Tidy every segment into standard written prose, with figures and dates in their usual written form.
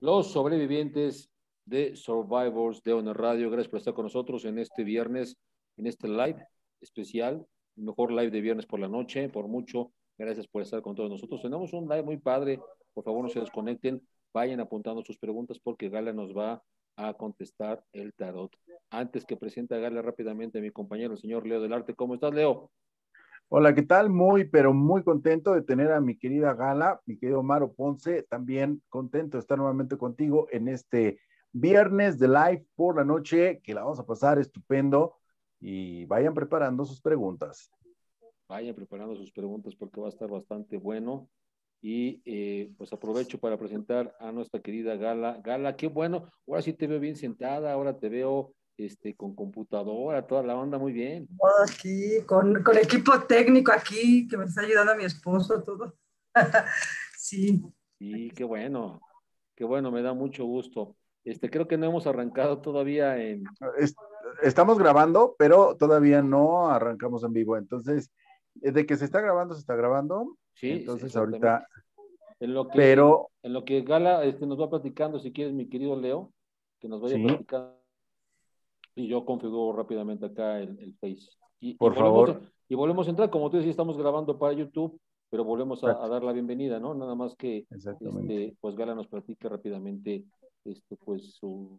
los sobrevivientes de Survivors de Honor Radio. Gracias por estar con nosotros en este viernes, en este live especial, el mejor live de viernes por la noche, por mucho. Gracias por estar con todos nosotros. Tenemos un live muy padre. Por favor, no se desconecten. Vayan apuntando sus preguntas porque Gala nos va a contestar el tarot. Antes que presente a Gala rápidamente a mi compañero, el señor Leo del Arte. ¿Cómo estás, Leo? Hola, ¿qué tal? Muy, pero muy contento de tener a mi querida Gala, mi querido Maro Ponce, también contento de estar nuevamente contigo en este viernes de live por la noche, que la vamos a pasar estupendo y vayan preparando sus preguntas. Vayan preparando sus preguntas porque va a estar bastante bueno. Y pues aprovecho para presentar a nuestra querida Gala. Gala, qué bueno, ahora sí te veo bien sentada, ahora te veo con computadora, toda la onda muy bien. Aquí, con equipo técnico aquí, que me está ayudando a mi esposo, todo. Sí. Sí, qué bueno, me da mucho gusto. Creo que no hemos arrancado todavía Estamos grabando, pero todavía no arrancamos en vivo. Entonces, de que se está grabando, se está grabando. Sí, entonces exactamente. Ahorita, en lo que Gala nos va platicando, si quieres, mi querido Leo, que nos vaya sí, platicando. Y yo configuro rápidamente acá el Face. por favor. Volvemos a entrar, como tú decías, estamos grabando para YouTube, pero volvemos a dar la bienvenida, ¿no? Nada más que, Exactamente. pues Gala nos platique rápidamente, pues su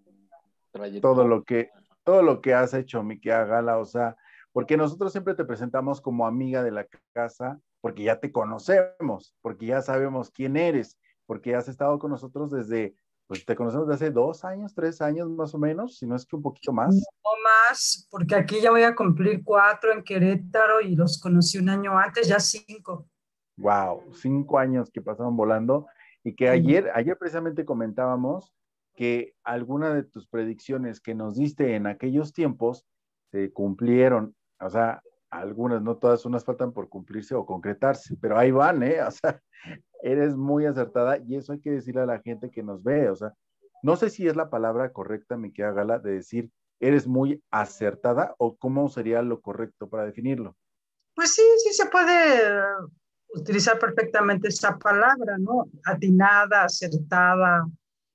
todo trayectoria. lo que, todo lo que has hecho, mi querida Gala, o sea, porque nosotros siempre te presentamos como amiga de la casa, porque ya te conocemos, porque ya sabemos quién eres, porque has estado con nosotros desde, pues te conocemos desde hace 2 años, 3 años más o menos, si no es que un poquito más. No más, porque aquí ya voy a cumplir 4 en Querétaro y los conocí un año antes, ya 5. Wow, 5 años que pasaron volando y que ayer precisamente comentábamos que algunas de tus predicciones que nos diste en aquellos tiempos se cumplieron, o sea, algunas, no todas, unas faltan por cumplirse o concretarse, pero ahí van, ¿eh? O sea, eres muy acertada y eso hay que decirle a la gente que nos ve, o sea, no sé si es la palabra correcta, mi querida Gala, de decir eres muy acertada o cómo sería lo correcto para definirlo. Pues sí, sí se puede utilizar perfectamente esa palabra, ¿no? Atinada, acertada.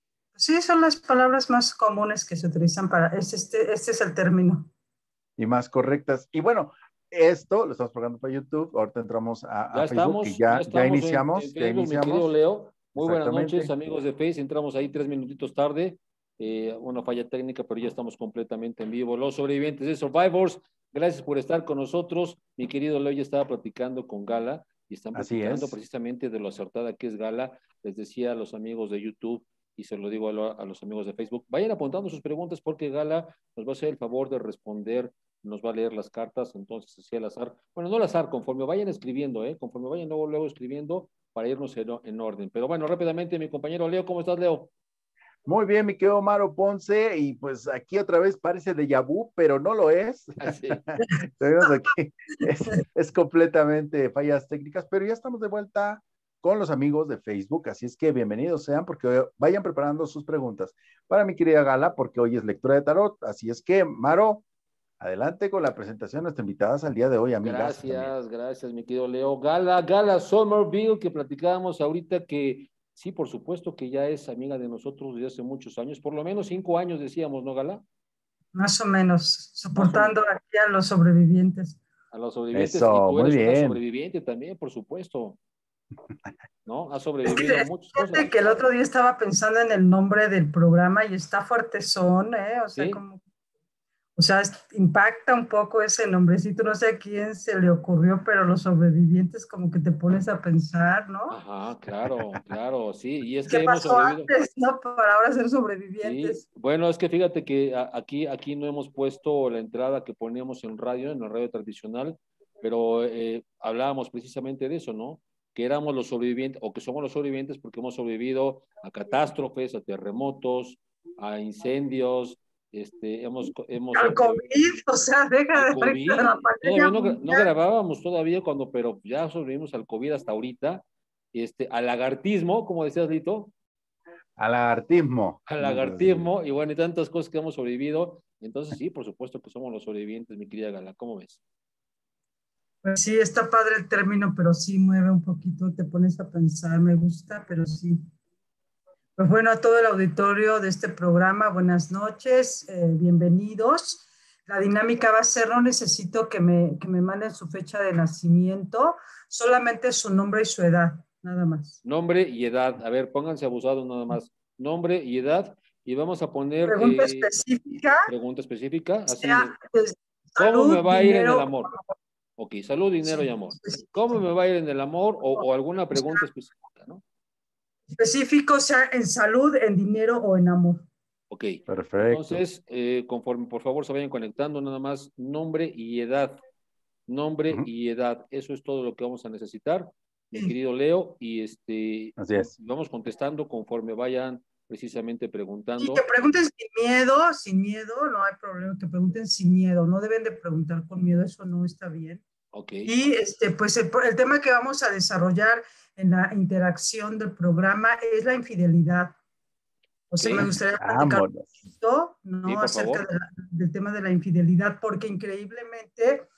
Sí, son las palabras más comunes que se utilizan para, este es el término. Y más correctas. Y bueno, esto lo estamos programando para YouTube. Ahorita entramos a Facebook, que Ya ya estamos en iniciamos, ya Facebook, mi querido iniciamos. Leo. Muy buenas noches, Exactamente. amigos de Face. Entramos ahí 3 minutitos tarde. Una falla técnica, pero ya estamos completamente en vivo. Los sobrevivientes de Survivors, gracias por estar con nosotros. Mi querido Leo ya estaba platicando con Gala y están Así platicando es. precisamente de lo acertada que es Gala. Les decía a los amigos de YouTube y se lo digo a los amigos de Facebook, vayan apuntando sus preguntas porque Gala nos va a hacer el favor de responder, nos va a leer las cartas, entonces así al azar, bueno, no al azar, conforme vayan escribiendo, conforme vayan luego escribiendo para irnos en orden. Pero bueno, rápidamente, mi compañero Leo, ¿cómo estás, Leo? Muy bien, mi querido Maro Ponce, y pues aquí otra vez parece déjà vu, pero no lo es. Sí. Tenemos aquí, es completamente fallas técnicas, pero ya estamos de vuelta con los amigos de Facebook, así es que bienvenidos sean, porque vayan preparando sus preguntas para mi querida Gala, porque hoy es lectura de tarot, así es que, Maro, adelante con la presentación de nuestras invitadas al día de hoy, amigas. Gracias, mi querido Leo. Gala Somerville, que platicábamos ahorita que sí, por supuesto que ya es amiga de nosotros desde hace muchos años, por lo menos 5 años decíamos, ¿no, Gala? Más o menos, soportando aquí a los sobrevivientes. A los sobrevivientes, y Eso, tú muy eres una bien. sobreviviente también, por supuesto, ¿no? Has sobrevivido a muchas cosas. Fíjate que el otro día estaba pensando en el nombre del programa y está fuertezón, ¿eh? O sea, ¿Sí? Impacta un poco ese nombrecito, no sé a quién se le ocurrió, pero los sobrevivientes como que te pones a pensar, ¿no? Ajá, claro, sí, y es ¿Qué que hemos pasó sobrevivido. antes, no? Para ahora ser Sí, sobrevivientes. bueno, es que fíjate que aquí no hemos puesto la entrada que poníamos en la radio tradicional, pero hablábamos precisamente de eso, ¿no? Que éramos los sobrevivientes, o que somos los sobrevivientes porque hemos sobrevivido a catástrofes, a terremotos, a incendios, hemos Al COVID, o sea, deja al de ahorita de COVID. la pandemia Todavía no mundial. grabábamos todavía pero ya sobrevivimos al COVID hasta ahorita, al lagartismo, como decías, Lito. Al Al vamos a decirle. lagartismo, y bueno, y tantas cosas que hemos sobrevivido. Entonces, sí, por supuesto que somos los sobrevivientes, mi querida Gala. ¿Cómo ves? Pues sí, está padre el término, pero sí mueve un poquito, te pones a pensar, me gusta, pero sí. Pues bueno, a todo el auditorio de este programa, buenas noches, bienvenidos. La dinámica va a ser, no necesito que me manden su fecha de nacimiento, solamente su nombre y su edad, nada más. Nombre y edad. A ver, pónganse abusados nada más. Nombre y edad. Y vamos a poner Pregunta específica, pregunta específica. Así, sea de ¿cómo me salud, va a ir en el dinero. amor? Ok, salud, dinero y Sí, amor. ¿Cómo me va a ir en el amor? O alguna pregunta específica, ¿no? específico, sea en salud, en dinero o en amor. Ok. Perfecto. Entonces, conforme por favor se vayan conectando, nada más nombre y edad. Nombre Ujú. y edad. Eso es todo lo que vamos a necesitar, mi Sí. querido Leo. Y Así es. vamos contestando conforme vayan precisamente Y que preguntando. pregunten sin miedo, no hay problema, que pregunten sin miedo, no deben de preguntar con miedo, eso no está bien. Ok. Y pues el tema que vamos a desarrollar en la interacción del programa es la infidelidad. O sea, me Ok. gustaría platicar un Vámonos. poquito, Sí, ¿no? por Acerca favor. del tema de la infidelidad, porque increíblemente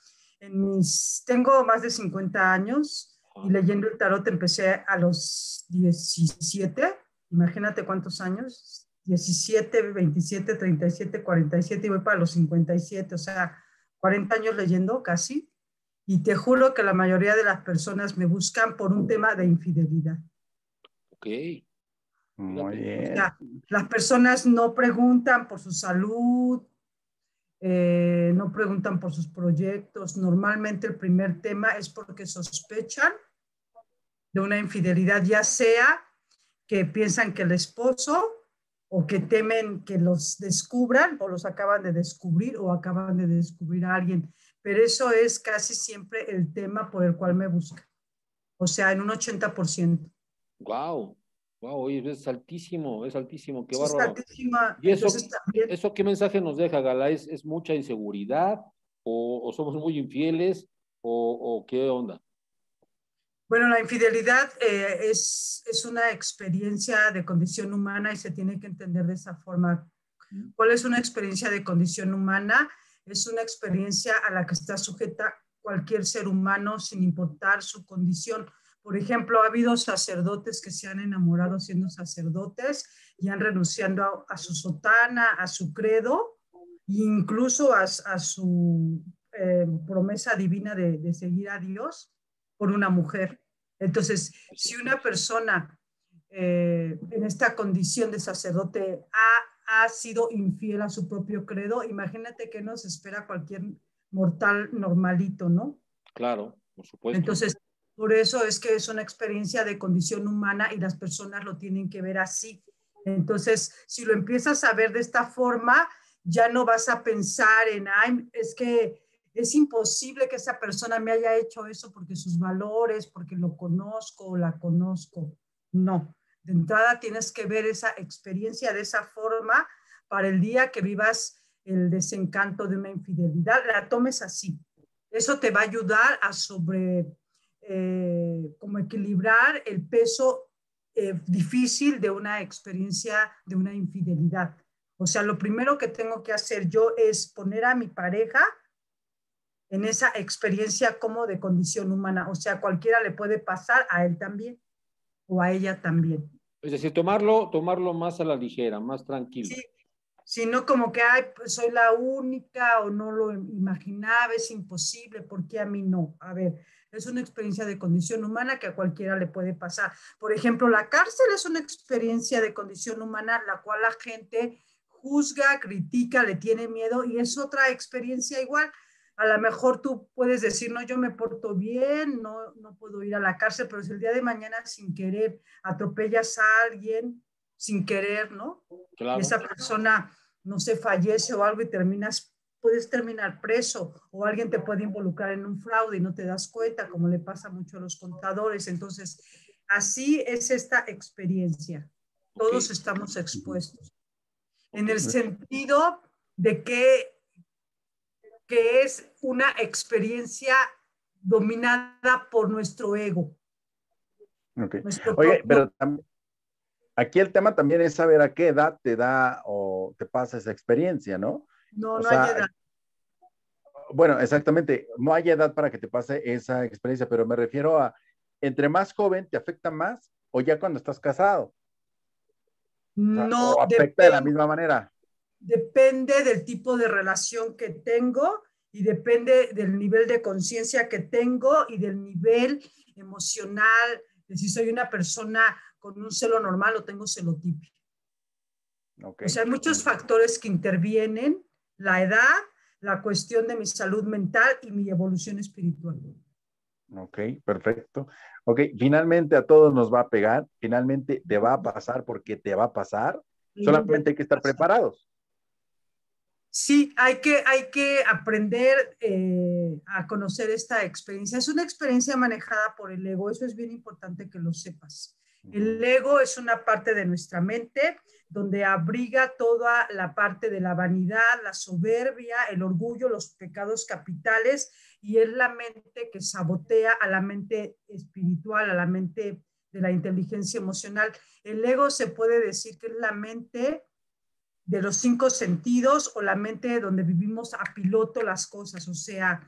tengo más de 50 años y Ajá. leyendo el tarot empecé a los 17, imagínate cuántos años, 17, 27, 37, 47 y voy para los 57, o sea, 40 años leyendo casi. Y te juro que la mayoría de las personas me buscan por un tema de infidelidad. Ok. Muy Fíjate. O bien. sea, las personas no preguntan por su salud, no preguntan por sus proyectos. Normalmente el primer tema es porque sospechan de una infidelidad, ya sea que piensan que el esposo o que temen que los descubran o los acaban de descubrir o acaban de descubrir a alguien. Pero eso es casi siempre el tema por el cual me buscan. O sea, en un 80%. Wow. Wow, oye, es altísimo, qué Sí, es bárbaro. altísima. ¿Y Entonces también, eso qué mensaje nos deja, Gala? Es mucha inseguridad? O somos muy infieles? O qué onda? bueno, la infidelidad es una experiencia de condición humana y se tiene que entender de esa forma. ¿Cuál es una experiencia de condición humana? Es una experiencia a la que está sujeta cualquier ser humano sin importar su condición. Por ejemplo, ha habido sacerdotes que se han enamorado siendo sacerdotes y han renunciado a su sotana, a su credo, e incluso a su promesa divina de seguir a Dios por una mujer. Entonces, Es si cierto. una persona en esta condición de sacerdote ha sido infiel a su propio credo, imagínate que nos espera cualquier mortal normalito, ¿no? Claro, por supuesto. Entonces, por eso es que es una experiencia de condición humana y las personas lo tienen que ver así. Entonces, si lo empiezas a ver de esta forma, ya no vas a pensar en, ay, es que es imposible que esa persona me haya hecho eso porque sus valores, porque lo conozco o la conozco. No, de entrada tienes que ver esa experiencia de esa forma para el día que vivas el desencanto de una infidelidad, la tomes así. Eso te va a ayudar a como equilibrar el peso difícil de una experiencia de una infidelidad. O sea, lo primero que tengo que hacer yo es poner a mi pareja en esa experiencia como de condición humana. O sea, cualquiera le puede pasar, a él también o a ella también. Es decir, tomarlo más a la ligera, más tranquilo. Sí, sino como que, ay, pues soy la única o no lo imaginaba, es imposible, ¿por qué a mí no? A ver, es una experiencia de condición humana que a cualquiera le puede pasar. Por ejemplo, la cárcel es una experiencia de condición humana la cual la gente juzga, critica, le tiene miedo y es otra experiencia igual. A lo mejor tú puedes decir, no, yo me porto bien, no puedo ir a la cárcel, pero si el día de mañana sin querer atropellas a alguien, sin querer, ¿no? Y Claro, esa persona, no sé, fallece o algo y puedes terminar preso o alguien te puede involucrar en un fraude y no te das cuenta, como le pasa mucho a los contadores. Entonces, así es esta experiencia. ok, Todos estamos expuestos. En ok. el sentido de que es una experiencia dominada por nuestro ego, Ok. nuestro Oye, propio. pero aquí el tema también es saber a qué edad te da o te pasa esa experiencia, ¿no? No, O no hay sea, edad. bueno, exactamente, no hay edad para que te pase esa experiencia, pero me refiero a, entre más joven te afecta más o ya cuando estás casado. O sea, No, o afecta de la misma manera. depende del tipo de relación que tengo y depende del nivel de conciencia que tengo y del nivel emocional, de si soy una persona con un celo normal o tengo celotipia. Ok. O sea, hay muchos factores que intervienen, la edad, la cuestión de mi salud mental y mi evolución espiritual. Ok, perfecto. Ok, finalmente a todos nos va a pegar, finalmente te va a pasar porque te va a pasar, Algún día solamente te hay que estar pasa. preparados. Sí, hay que aprender a conocer esta experiencia. Es una experiencia manejada por el ego, eso es bien importante que lo sepas. El ego es una parte de nuestra mente donde abriga toda la parte de la vanidad, la soberbia, el orgullo, los pecados capitales, y es la mente que sabotea a la mente espiritual, a la mente de la inteligencia emocional. El ego se puede decir que es la mente de los cinco sentidos o la mente donde vivimos a piloto las cosas, o sea,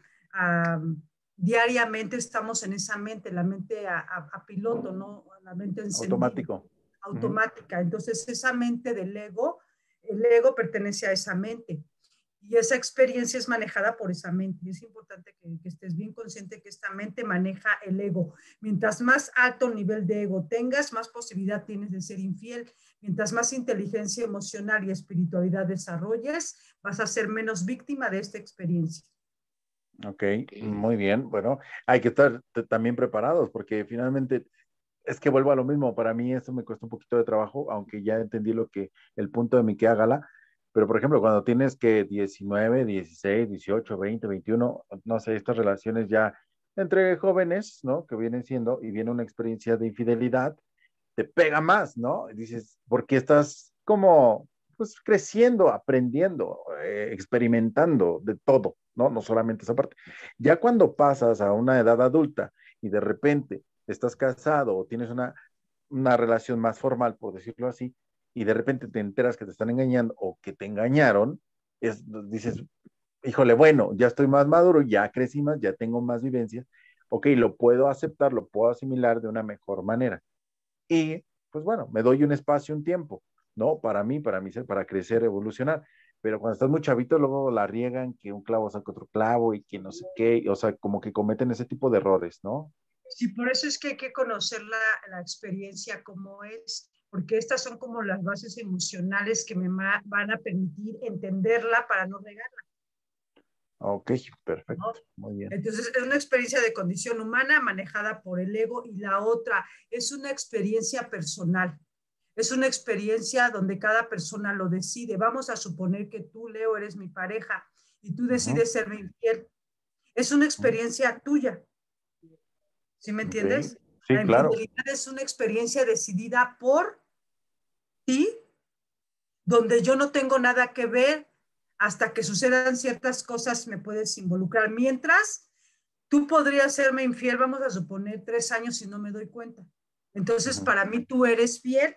diariamente estamos en esa mente, la mente a piloto, ¿no? La mente encendida, Automático. automática. Entonces, esa mente del ego, el ego pertenece a esa mente. Y esa experiencia es manejada por esa mente. Y es importante que estés bien consciente que esta mente maneja el ego. Mientras más alto nivel de ego tengas, más posibilidad tienes de ser infiel. Mientras más inteligencia emocional y espiritualidad desarrolles, vas a ser menos víctima de esta experiencia. Ok, muy bien. Bueno, hay que estar también preparados porque finalmente es que vuelvo a lo mismo. Para mí esto me cuesta un poquito de trabajo, aunque ya entendí el punto de mi que hágala. Pero, por ejemplo, cuando tienes que 19, 16, 18, 20, 21, no sé, estas relaciones ya entre jóvenes, ¿no? Que vienen siendo y viene una experiencia de infidelidad, te pega más, ¿no? Y dices, porque estás como, pues, creciendo, aprendiendo, experimentando de todo, ¿no? No solamente esa parte. Ya cuando pasas a una edad adulta y de repente estás casado o tienes una relación más formal, por decirlo así, y de repente te enteras que te están engañando o que te engañaron, dices, híjole, bueno, ya estoy más maduro, ya crecí más, ya tengo más vivencias, ok, lo puedo aceptar, lo puedo asimilar de una mejor manera. Y pues bueno, me doy un espacio, un tiempo, ¿no? Para mí, para mi ser, para crecer, evolucionar. Pero cuando estás muy chavito, luego la riegan, que un clavo saca otro clavo y que no sé qué, o sea, como que cometen ese tipo de errores, ¿no? Sí, por eso es que hay que conocer la experiencia como es, porque estas son como las bases emocionales que me van a permitir entenderla para no regarla, Ok, ¿no? perfecto, muy bien. Entonces, es una experiencia de condición humana manejada por el ego, y la otra es una experiencia personal. Es una experiencia donde cada persona lo decide. Vamos a suponer que tú, Leo, eres mi pareja y tú Ujú, decides serme infiel. Es una ujú, experiencia tuya. ¿Sí me ok, entiendes? sí, La claro. infidelidad es una experiencia decidida por ti, donde yo no tengo nada que ver. Hasta que sucedan ciertas cosas me puedes involucrar. Mientras, tú podrías serme infiel, vamos a suponer 3 años, y no me doy cuenta. Entonces, Ujú, para mí tú eres fiel,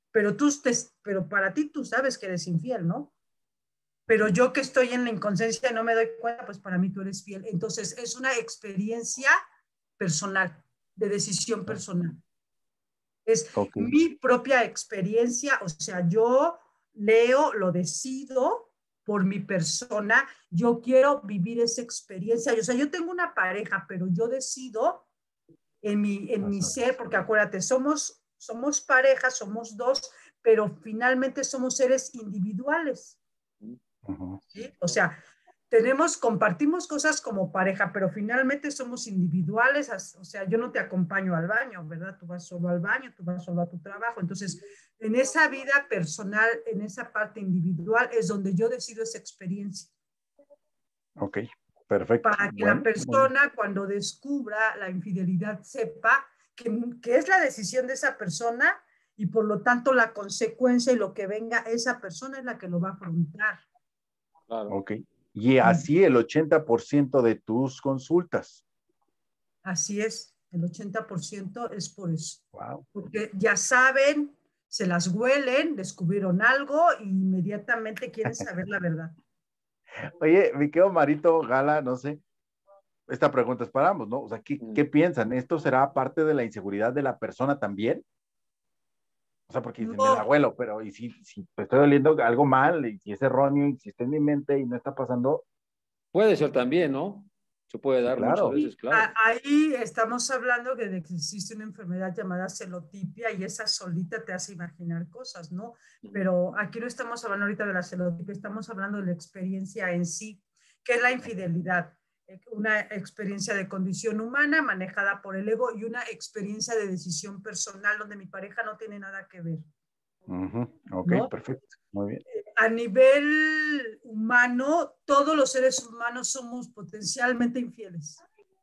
pero para ti tú sabes que eres infiel, ¿no? Pero ujú, yo que estoy en la inconsciencia y no me doy cuenta, pues para mí tú eres fiel. Entonces, es una experiencia personal, de decisión ah, personal. Es ok, mi propia experiencia, o sea, yo leo, lo decido por mi persona, yo quiero vivir esa experiencia, o sea, yo tengo una pareja, pero yo decido en mi así ser, es. porque acuérdate, somos pareja, somos dos, pero finalmente somos seres individuales, Ujú, ¿sí? O sea, compartimos cosas como pareja, pero finalmente somos individuales, o sea, yo no te acompaño al baño, ¿verdad? Tú vas solo al baño, tú vas solo a tu trabajo. Entonces, en esa vida personal, en esa parte individual, es donde yo decido esa experiencia, ok, perfecto. para que la Bueno, muy bien. persona, cuando descubra la infidelidad, sepa que es la decisión de esa persona, y por lo tanto la consecuencia y lo que venga, esa persona es la que lo va a afrontar. Claro. Ok. Y así el 80% de tus consultas. Así es, el 80% es por eso. Wow. Porque ya saben, se las huelen, descubrieron algo e inmediatamente quieren saber la verdad. Oye, mi querido Marito Gala, no sé, esta pregunta es para ambos, ¿no? O sea, ¿qué Mm. piensan? ¿Esto será parte de la inseguridad de la persona también? O O sea, porque dicen No. el abuelo, pero y si estoy oliendo algo mal, y si es erróneo, y si está en mi mente y no está pasando, Puede ser también, ¿no? Se puede sí, dar muchas claro. veces, claro. Ahí estamos hablando de que existe una enfermedad llamada celotipia y esa solita te hace imaginar cosas, ¿no? Pero aquí no estamos hablando ahorita de la celotipia, estamos hablando de la experiencia en sí, que es la infidelidad. Una experiencia de condición humana manejada por el ego y una experiencia de decisión personal donde mi pareja no tiene nada que ver. Ok, ¿no? perfecto, muy bien. A nivel humano, todos los seres humanos somos potencialmente infieles.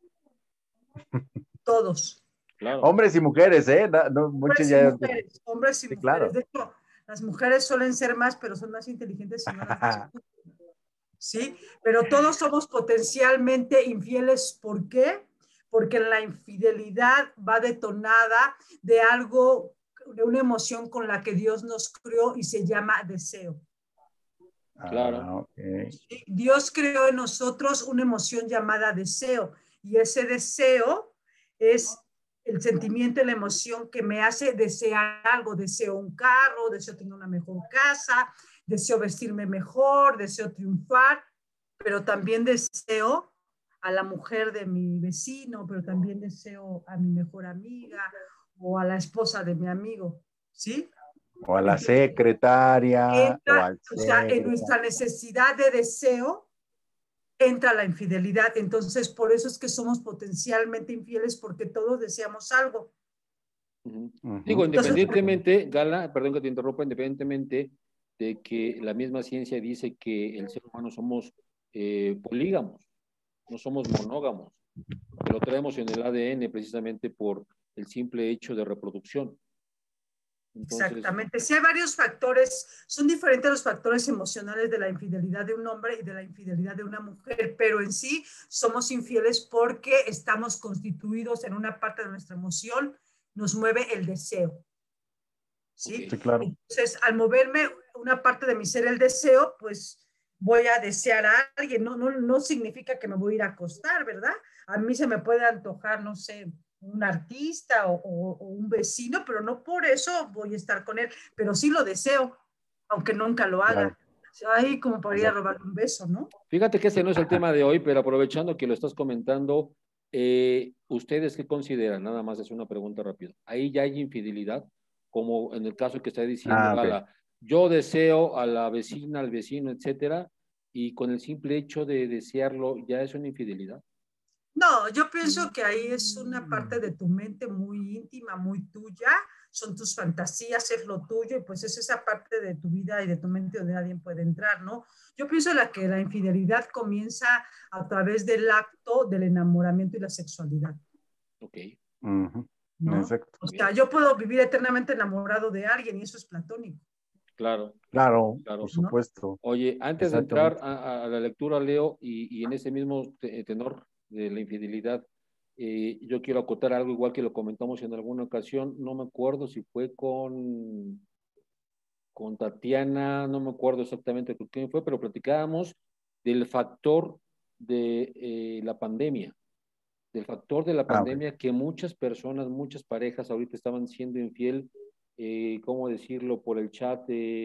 Todos. Claro. Hombres y mujeres, ¿eh? No, muchos Hombres y ya... mujeres, hombres y Sí, mujeres. claro. De hecho, las mujeres suelen ser más, pero son más inteligentes y no las discuten. ¿Sí? Pero todos somos potencialmente infieles. ¿Por qué? Porque la infidelidad va detonada de algo, de una emoción con la que Dios nos creó y se llama deseo. Claro. Okay. ¿Sí? Dios creó en nosotros una emoción llamada deseo y ese deseo es el sentimiento y la emoción que me hace desear algo. Deseo un carro, deseo tener una mejor casa, deseo vestirme mejor, deseo triunfar, pero también deseo a la mujer de mi vecino, pero también deseo a mi mejor amiga o a la esposa de mi amigo, ¿sí? O a la secretaria, o al O sea, en secretario. nuestra necesidad de deseo entra la infidelidad. Entonces, por eso es que somos potencialmente infieles porque todos deseamos algo. Digo, Entonces, independientemente, Gala, perdón que te interrumpa, independientemente de que la misma ciencia dice que el ser humano somos polígamos, no somos monógamos, que lo traemos en el ADN precisamente por el simple hecho de reproducción. Entonces, exactamente. Sí hay varios factores, son diferentes los factores emocionales de la infidelidad de un hombre y de la infidelidad de una mujer, pero en sí somos infieles porque estamos constituidos en una parte de nuestra emoción, nos mueve el deseo. ¿Sí? Okay. Sí, claro. Entonces, al moverme una parte de mi ser el deseo, pues voy a desear a alguien. No significa que me voy a ir a acostar, ¿verdad? A mí se me puede antojar, no sé, un artista o un vecino, pero no por eso voy a estar con él, pero sí lo deseo, aunque nunca lo haga. Claro. Ahí como para ir a robar un beso, ¿no? Fíjate que ese no es el tema de hoy, pero aprovechando que lo estás comentando, ¿ustedes qué consideran? Nada más es una pregunta rápida. ¿Ahí ya hay infidelidad? Como en el caso que está diciendo Gala, okay. Yo deseo a la vecina, al vecino, etcétera, y con el simple hecho de desearlo, ¿ya es una infidelidad? No, yo pienso que ahí es una parte de tu mente muy íntima, muy tuya, son tus fantasías, es lo tuyo, y pues es esa parte de tu vida y de tu mente donde nadie puede entrar, ¿no? Yo pienso que la infidelidad comienza a través del acto del enamoramiento y la sexualidad. Ok. ¿No? Exacto. O sea, yo puedo vivir eternamente enamorado de alguien y eso es platónico. Claro. Claro, por supuesto. ¿No? Oye, antes de entrar a la lectura, Leo, y en ese mismo tenor de la infidelidad, yo quiero acotar algo igual que lo comentamos en alguna ocasión, no me acuerdo si fue con Tatiana, no me acuerdo exactamente con quién fue, pero platicábamos del factor de la pandemia, del factor de la pandemia, que muchas personas, muchas parejas ahorita estaban siendo infiel, ¿cómo decirlo? Por el chat,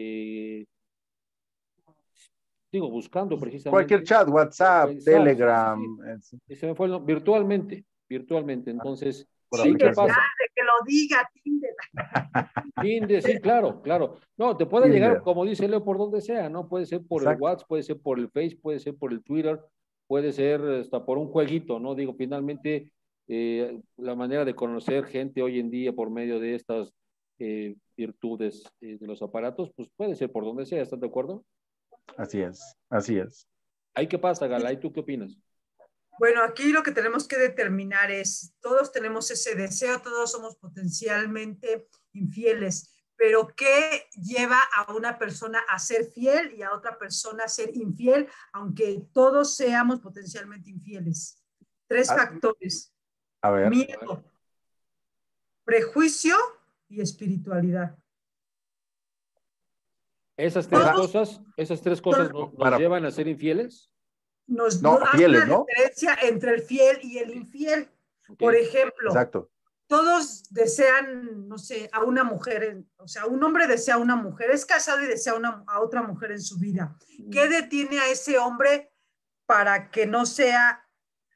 digo, buscando precisamente. Cualquier chat, WhatsApp, Telegram. Sí. Se me fue virtualmente. Entonces, ¿ahí qué pasa? Que lo diga Tinder, sí, claro. No, te puede llegar, como dice Leo, por donde sea, ¿no? Puede ser por el WhatsApp, puede ser por el Face, puede ser por el Twitter, puede ser hasta por un jueguito, ¿no? Digo, finalmente, la manera de conocer gente hoy en día por medio de estas virtudes de los aparatos, pues puede ser por donde sea, ¿estás de acuerdo? Así es. ¿Ahí qué pasa, Gala? ¿Y tú qué opinas? Bueno, aquí lo que tenemos que determinar es, todos tenemos ese deseo, todos somos potencialmente infieles, pero ¿qué lleva a una persona a ser fiel y a otra persona a ser infiel, aunque todos seamos potencialmente infieles? 3 factores. A ver. Miedo, prejuicio y espiritualidad. Esas tres cosas nos llevan a ser infieles. Nos hace una diferencia entre el fiel y el infiel. Okay. Por ejemplo, todos desean, no sé, a una mujer, o sea, un hombre desea a una mujer, es casado y desea a otra mujer en su vida. ¿Qué detiene a ese hombre para que no sea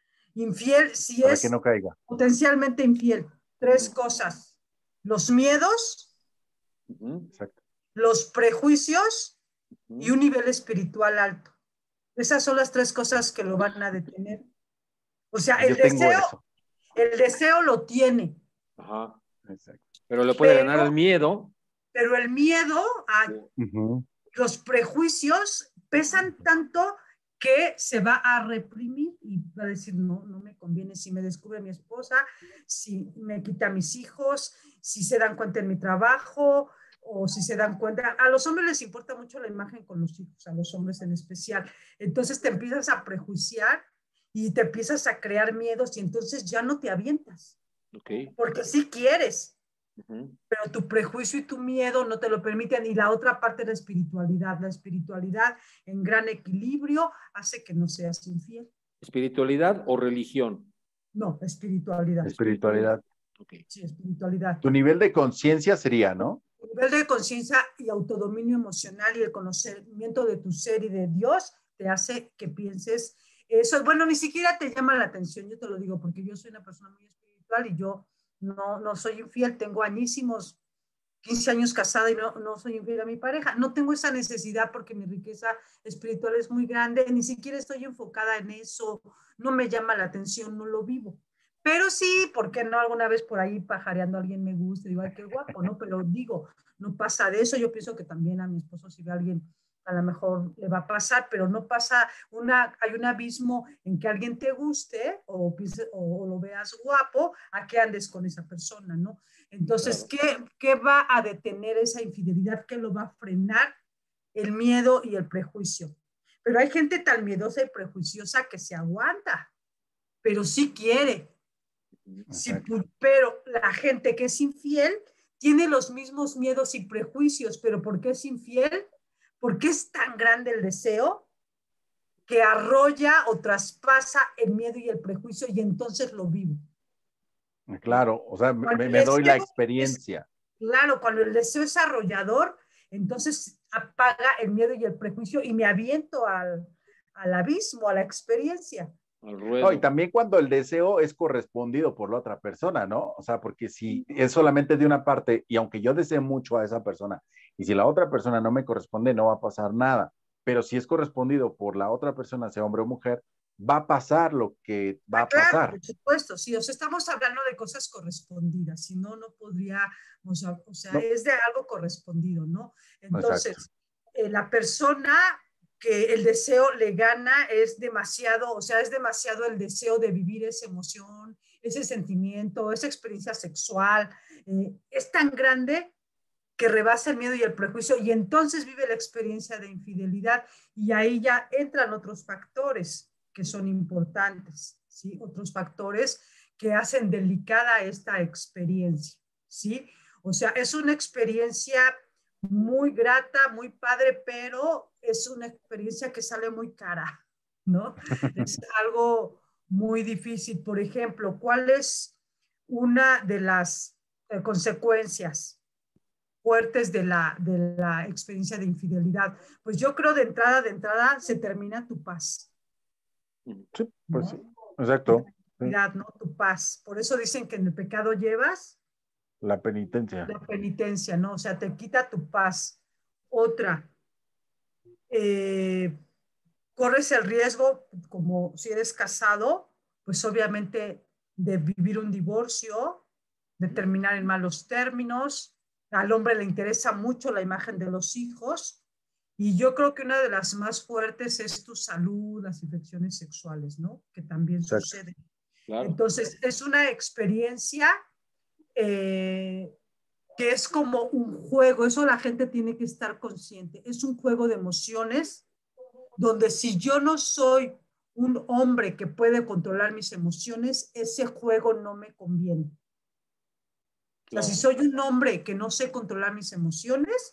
infiel si Para que es no caiga. potencialmente infiel? Tres cosas: los miedos, Exacto. los prejuicios y un nivel espiritual alto. Esas son las tres cosas que lo van a detener. O sea, Yo tengo eso. el deseo lo tiene. Ajá. Exacto. Pero le puede ganar el miedo. Pero el miedo a los prejuicios pesan tanto que se va a reprimir y va a decir, no, no me conviene si me descubre mi esposa, si me quita a mis hijos, si se dan cuenta en mi trabajo, o si se dan cuenta, a los hombres les importa mucho la imagen con los hijos, a los hombres en especial. Entonces te empiezas a prejuiciar y te empiezas a crear miedos y entonces ya no te avientas. Okay. Porque sí quieres, pero tu prejuicio y tu miedo no te lo permiten. Y la otra parte es la espiritualidad. La espiritualidad en gran equilibrio hace que no seas infiel. ¿Espiritualidad o religión? No, espiritualidad. Espiritualidad. Okay. Sí, espiritualidad. Tu nivel de conciencia sería, ¿no? Tu nivel de conciencia y autodominio emocional y el conocimiento de tu ser y de Dios te hace que pienses eso. Bueno, ni siquiera te llama la atención, yo te lo digo, porque yo soy una persona muy espiritual y yo no soy infiel, tengo añísimos 15 años casada y no soy infiel a mi pareja. No tengo esa necesidad porque mi riqueza espiritual es muy grande, ni siquiera estoy enfocada en eso, no me llama la atención, no lo vivo. Pero sí, ¿por qué no? Alguna vez por ahí pajareando a alguien me gusta, digo, ay, qué guapo, ¿no? Pero digo, no pasa de eso. Yo pienso que también a mi esposo, si ve a alguien, a lo mejor le va a pasar, pero no pasa hay un abismo en que alguien te guste o lo veas guapo a que andes con esa persona, ¿no? Entonces, claro. ¿Qué va a detener esa infidelidad? ¿Qué lo va a frenar? El miedo y el prejuicio. Pero hay gente tan miedosa y prejuiciosa que se aguanta, pero sí quiere. Sí, pero la gente que es infiel tiene los mismos miedos y prejuicios, pero ¿por qué es infiel? Porque es tan grande el deseo que arrolla o traspasa el miedo y el prejuicio y entonces lo vive. Claro, o sea, me doy la experiencia. Claro, cuando el deseo es arrollador, entonces apaga el miedo y el prejuicio y me aviento al abismo, a la experiencia. No, y también cuando el deseo es correspondido por la otra persona, ¿no? O sea, porque si es solamente de una parte y aunque yo desee mucho a esa persona y si la otra persona no me corresponde, no va a pasar nada. Pero si es correspondido por la otra persona, sea hombre o mujer, va a pasar lo que va a pasar. Claro, por supuesto, sí, o sea, estamos hablando de cosas correspondidas, si no, no podríamos, o sea, no. Es de algo correspondido, ¿no? Entonces, la persona que el deseo le gana es demasiado, o sea, es demasiado el deseo de vivir esa emoción, ese sentimiento, esa experiencia sexual, es tan grande que rebasa el miedo y el prejuicio y entonces vive la experiencia de infidelidad y ahí ya entran otros factores que son importantes, ¿sí? Otros factores que hacen delicada esta experiencia, ¿sí? O sea, es una experiencia muy grata, muy padre, pero es una experiencia que sale muy cara, ¿no? Es algo muy difícil. Por ejemplo, ¿cuál es una de las consecuencias fuertes de la experiencia de infidelidad? Pues yo creo de entrada se termina tu paz. Sí, pues ¿no? Sí, exacto. ¿No? Tu paz. Por eso dicen que en el pecado llevas la penitencia. La penitencia, ¿no? O sea, te quita tu paz. Otra, corres el riesgo, como si eres casado, pues obviamente de vivir un divorcio, de terminar en malos términos. Al hombre le interesa mucho la imagen de los hijos. Y yo creo que una de las más fuertes es tu salud, las infecciones sexuales, ¿no? Que también suceden. Claro. Entonces, es una experiencia que es como un juego, eso la gente tiene que estar consciente. Es un juego de emociones donde si yo no soy un hombre que puede controlar mis emociones, ese juego no me conviene. Claro. O sea, si soy un hombre que no sé controlar mis emociones,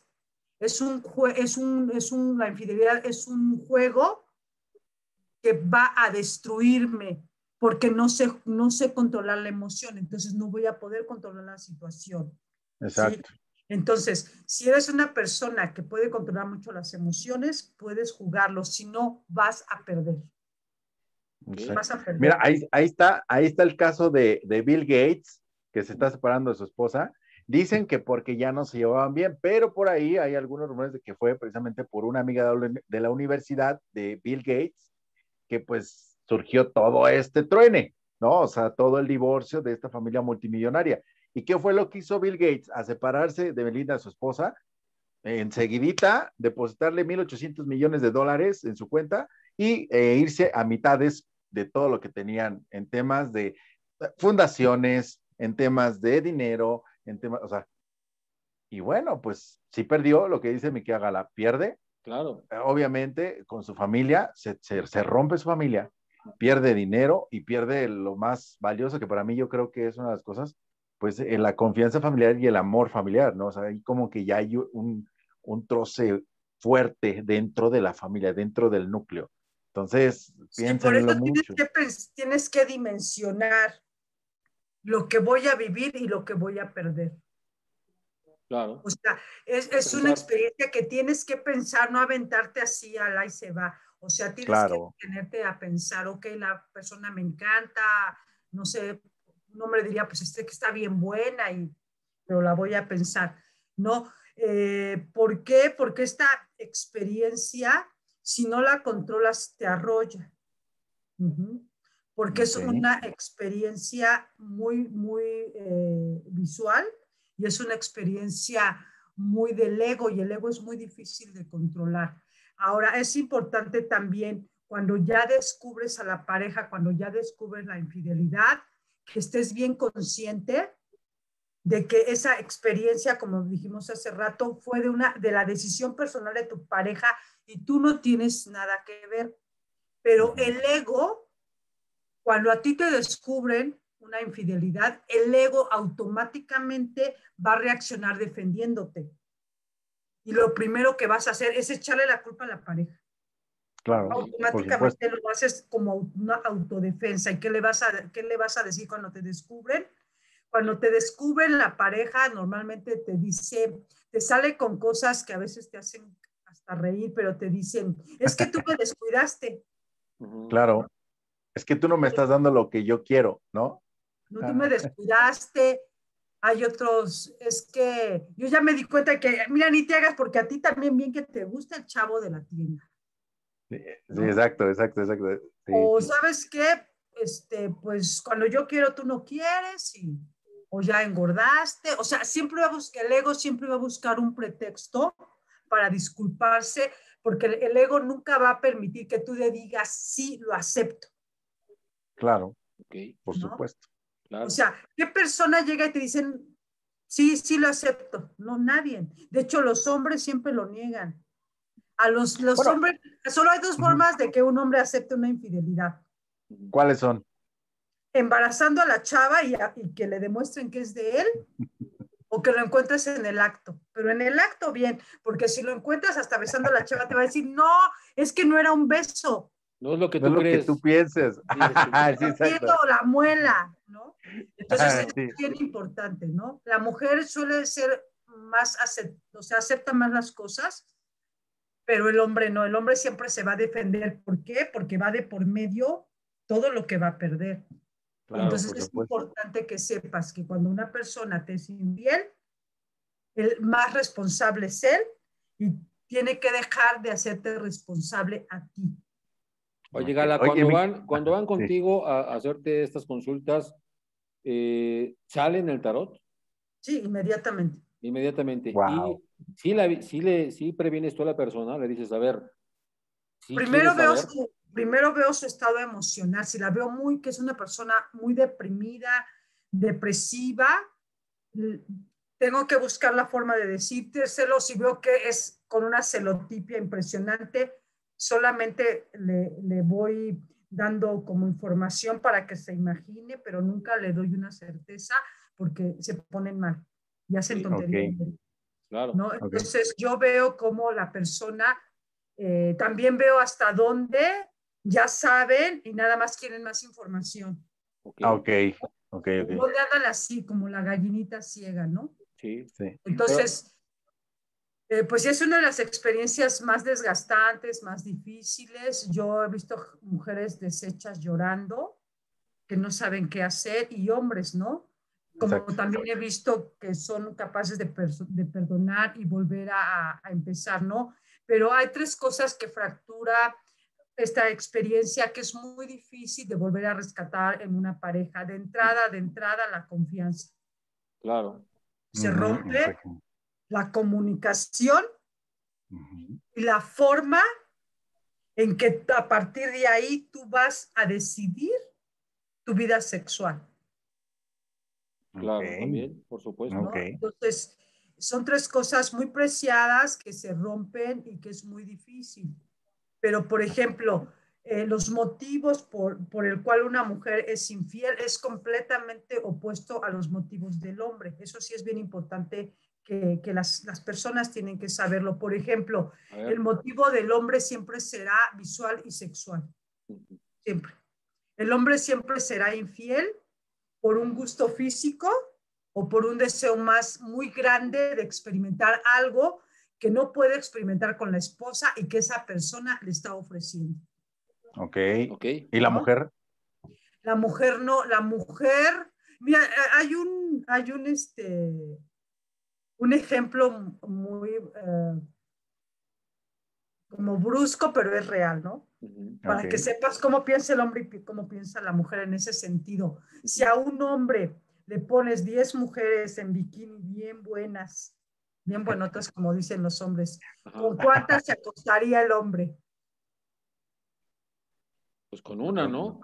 la infidelidad es un juego que va a destruirme porque no sé controlar la emoción, entonces no voy a poder controlar la situación. Exacto. ¿Sí? Entonces, si eres una persona que puede controlar mucho las emociones, puedes jugarlo, si no, vas a perder. Ok. Vas a perder. Mira, ahí está el caso de Bill Gates, que se está separando de su esposa. Dicen que porque ya no se llevaban bien, pero por ahí hay algunos rumores de que fue precisamente por una amiga de la universidad de Bill Gates, que pues surgió todo este truene, ¿no? O sea, todo el divorcio de esta familia multimillonaria. ¿Y qué fue lo que hizo Bill Gates? A separarse de Melinda, su esposa, enseguidita, depositarle 1.800 millones de dólares en su cuenta y irse a mitades de todo lo que tenían en temas de fundaciones, en temas de dinero, en temas, o sea, y bueno, pues sí perdió, lo que dice Miquel Gala, pierde, Claro. obviamente con su familia, se rompe su familia, pierde dinero y pierde lo más valioso, que para mí yo creo que es una de las cosas, pues la confianza familiar y el amor familiar, ¿no? O sea, ahí como que ya hay un troce fuerte dentro de la familia, dentro del núcleo. Entonces, Sí, por eso piénsenlo mucho. tienes que dimensionar lo que voy a vivir y lo que voy a perder. Claro. O sea, es una Pensar. experiencia que tienes que pensar, no aventarte así al y se va. O sea, tienes que Claro. tenerte a pensar, ok, la persona me encanta, no sé, un hombre diría, pues que está bien buena, pero la voy a pensar. No, ¿por qué? Porque esta experiencia, si no la controlas, te arrolla. Porque es Ok. una experiencia muy, muy visual y es una experiencia muy del ego y el ego es muy difícil de controlar. Ahora, es importante también cuando ya descubres a la pareja, cuando ya descubres la infidelidad, que estés bien consciente de que esa experiencia, como dijimos hace rato, fue de la decisión personal de tu pareja y tú no tienes nada que ver. Pero el ego, cuando a ti te descubren una infidelidad, el ego automáticamente va a reaccionar defendiéndote. Y lo primero que vas a hacer es echarle la culpa a la pareja. Claro, por supuesto. Automáticamente lo haces como una autodefensa. ¿Y qué le vas a decir cuando te descubren? Cuando te descubren la pareja, normalmente te sale con cosas que a veces te hacen hasta reír, pero te dicen, es que tú me descuidaste. Claro. Es que tú no me estás dando lo que yo quiero, ¿no? No, tú me descuidaste. Hay otros, es que yo ya me di cuenta de que, mira, ni te hagas porque a ti también bien que te gusta el chavo de la tienda, Sí, sí, ¿no? exacto, exacto, exacto. Sí, O sí. sabes qué, pues cuando yo quiero tú no quieres o ya engordaste, o sea, siempre va a buscar, el ego siempre va a buscar un pretexto para disculparse, porque el ego nunca va a permitir que tú le digas, sí, lo acepto, Claro, Ok. por ¿no? supuesto. O Claro. sea, ¿qué persona llega y te dicen, sí, sí lo acepto? No, nadie. De hecho, los hombres siempre lo niegan. A los Bueno, hombres, solo hay dos formas de que un hombre acepte una infidelidad. ¿cuáles son? Embarazando a la chava y que le demuestren que es de él, o que lo encuentres en el acto. Pero en el acto, bien, porque si lo encuentras hasta besando a la chava, te va a decir, no, es que no era un beso, No es lo que No es tú lo que tú crees. pienses. Sí, es que Sí, está viendo exacto. la muela, ¿no? Entonces es Sí, bien importante, ¿no? La mujer suele ser más, o sea, acepta más las cosas, pero el hombre no, el hombre siempre se va a defender. ¿Por qué? Porque va de por medio todo lo que va a perder. claro, Entonces Claro. por es supuesto. importante que sepas que cuando una persona te es infiel, el más responsable es él y tiene que dejar de hacerte responsable a ti. Oye, Ok. Gala, Oye, cuando van sí. contigo a hacerte estas consultas, ¿salen el tarot? Sí, inmediatamente. Inmediatamente. Wow. Y sí previenes tú a la persona, le dices, a ver, si Primero quieres veo saber. su, primero veo su estado emocional. Si la veo que es una persona muy deprimida, depresiva, tengo que buscar la forma de decírselo. Si veo que es con una celotipia impresionante, solamente le voy dando como información para que se imagine, pero nunca le doy una certeza porque se ponen mal y hacen Ok, Ok, tonterías, claro. ¿no? ok. Entonces yo veo cómo la persona, también veo hasta dónde ya saben y nada más quieren más información. Ok. No andan así como la gallinita ciega, ¿no? Sí. Entonces, pues es una de las experiencias más desgastantes, más difíciles. Yo he visto mujeres deshechas llorando, que no saben qué hacer, y hombres, ¿no? Como también he visto que son capaces de perdonar y volver a empezar, ¿no? Pero hay tres cosas que fractura esta experiencia que es muy difícil de volver a rescatar en una pareja. De entrada, la confianza. Claro. Se rompe la comunicación y la forma en que a partir de ahí tú vas a decidir tu vida sexual. Claro, también, por supuesto. ¿No? Entonces, son tres cosas muy preciadas que se rompen y que es muy difícil. Pero, por ejemplo, los motivos por el cual una mujer es infiel es completamente opuesto a los motivos del hombre. Eso sí es bien importante que las personas tienen que saberlo. Por ejemplo, el motivo del hombre siempre será visual y sexual. Siempre. El hombre siempre será infiel por un gusto físico o por un deseo muy grande de experimentar algo que no puede experimentar con la esposa y que esa persona le está ofreciendo. Ok. ¿Y la mujer? La mujer no, la mujer, mira, hay un ejemplo muy como brusco, pero es real, ¿no? Para que sepas cómo piensa el hombre y cómo piensa la mujer en ese sentido. Si a un hombre le pones 10 mujeres en bikini bien buenas, bien buenotas, como dicen los hombres, ¿con cuántas se acostaría el hombre? Pues con una, ¿no?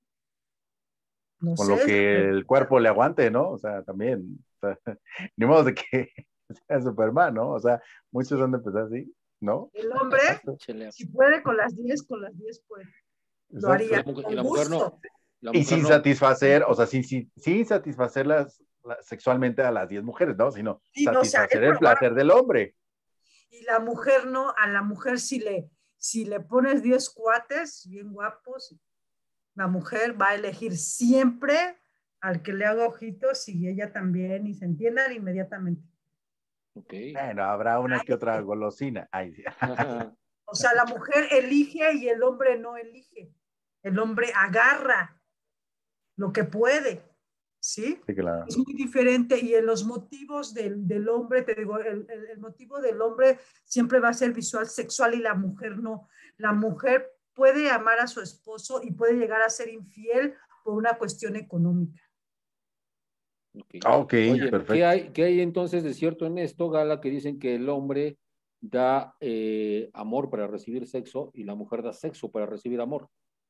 No con sé, lo que el cuerpo le aguante, ¿no? O sea, también. O sea, ni modo de que sea Superman, ¿no? O sea, muchos han de empezar así, ¿no? El hombre, si puede con las 10 puede. Lo haría con gusto. La mujer no. Y sin satisfacer, o sea, sin satisfacer sexualmente a las 10 mujeres, ¿no? Sino satisfacer el placer del hombre. Y la mujer no, a la mujer si le pones 10 cuates bien guapos, la mujer va a elegir siempre al que le haga ojitos y ella también y se entiendan inmediatamente. Bueno, habrá una que otra golosina. Ay, sí. O sea, la mujer elige y el hombre no elige. El hombre agarra lo que puede, ¿sí? Sí, claro. Es muy diferente y en los motivos del hombre, te digo, el motivo del hombre siempre va a ser visual, sexual y la mujer no. La mujer puede amar a su esposo y puede llegar a ser infiel por una cuestión económica. Oye, perfecto. ¿qué hay entonces de cierto en esto, Gala, que dicen que el hombre da amor para recibir sexo y la mujer da sexo para recibir amor?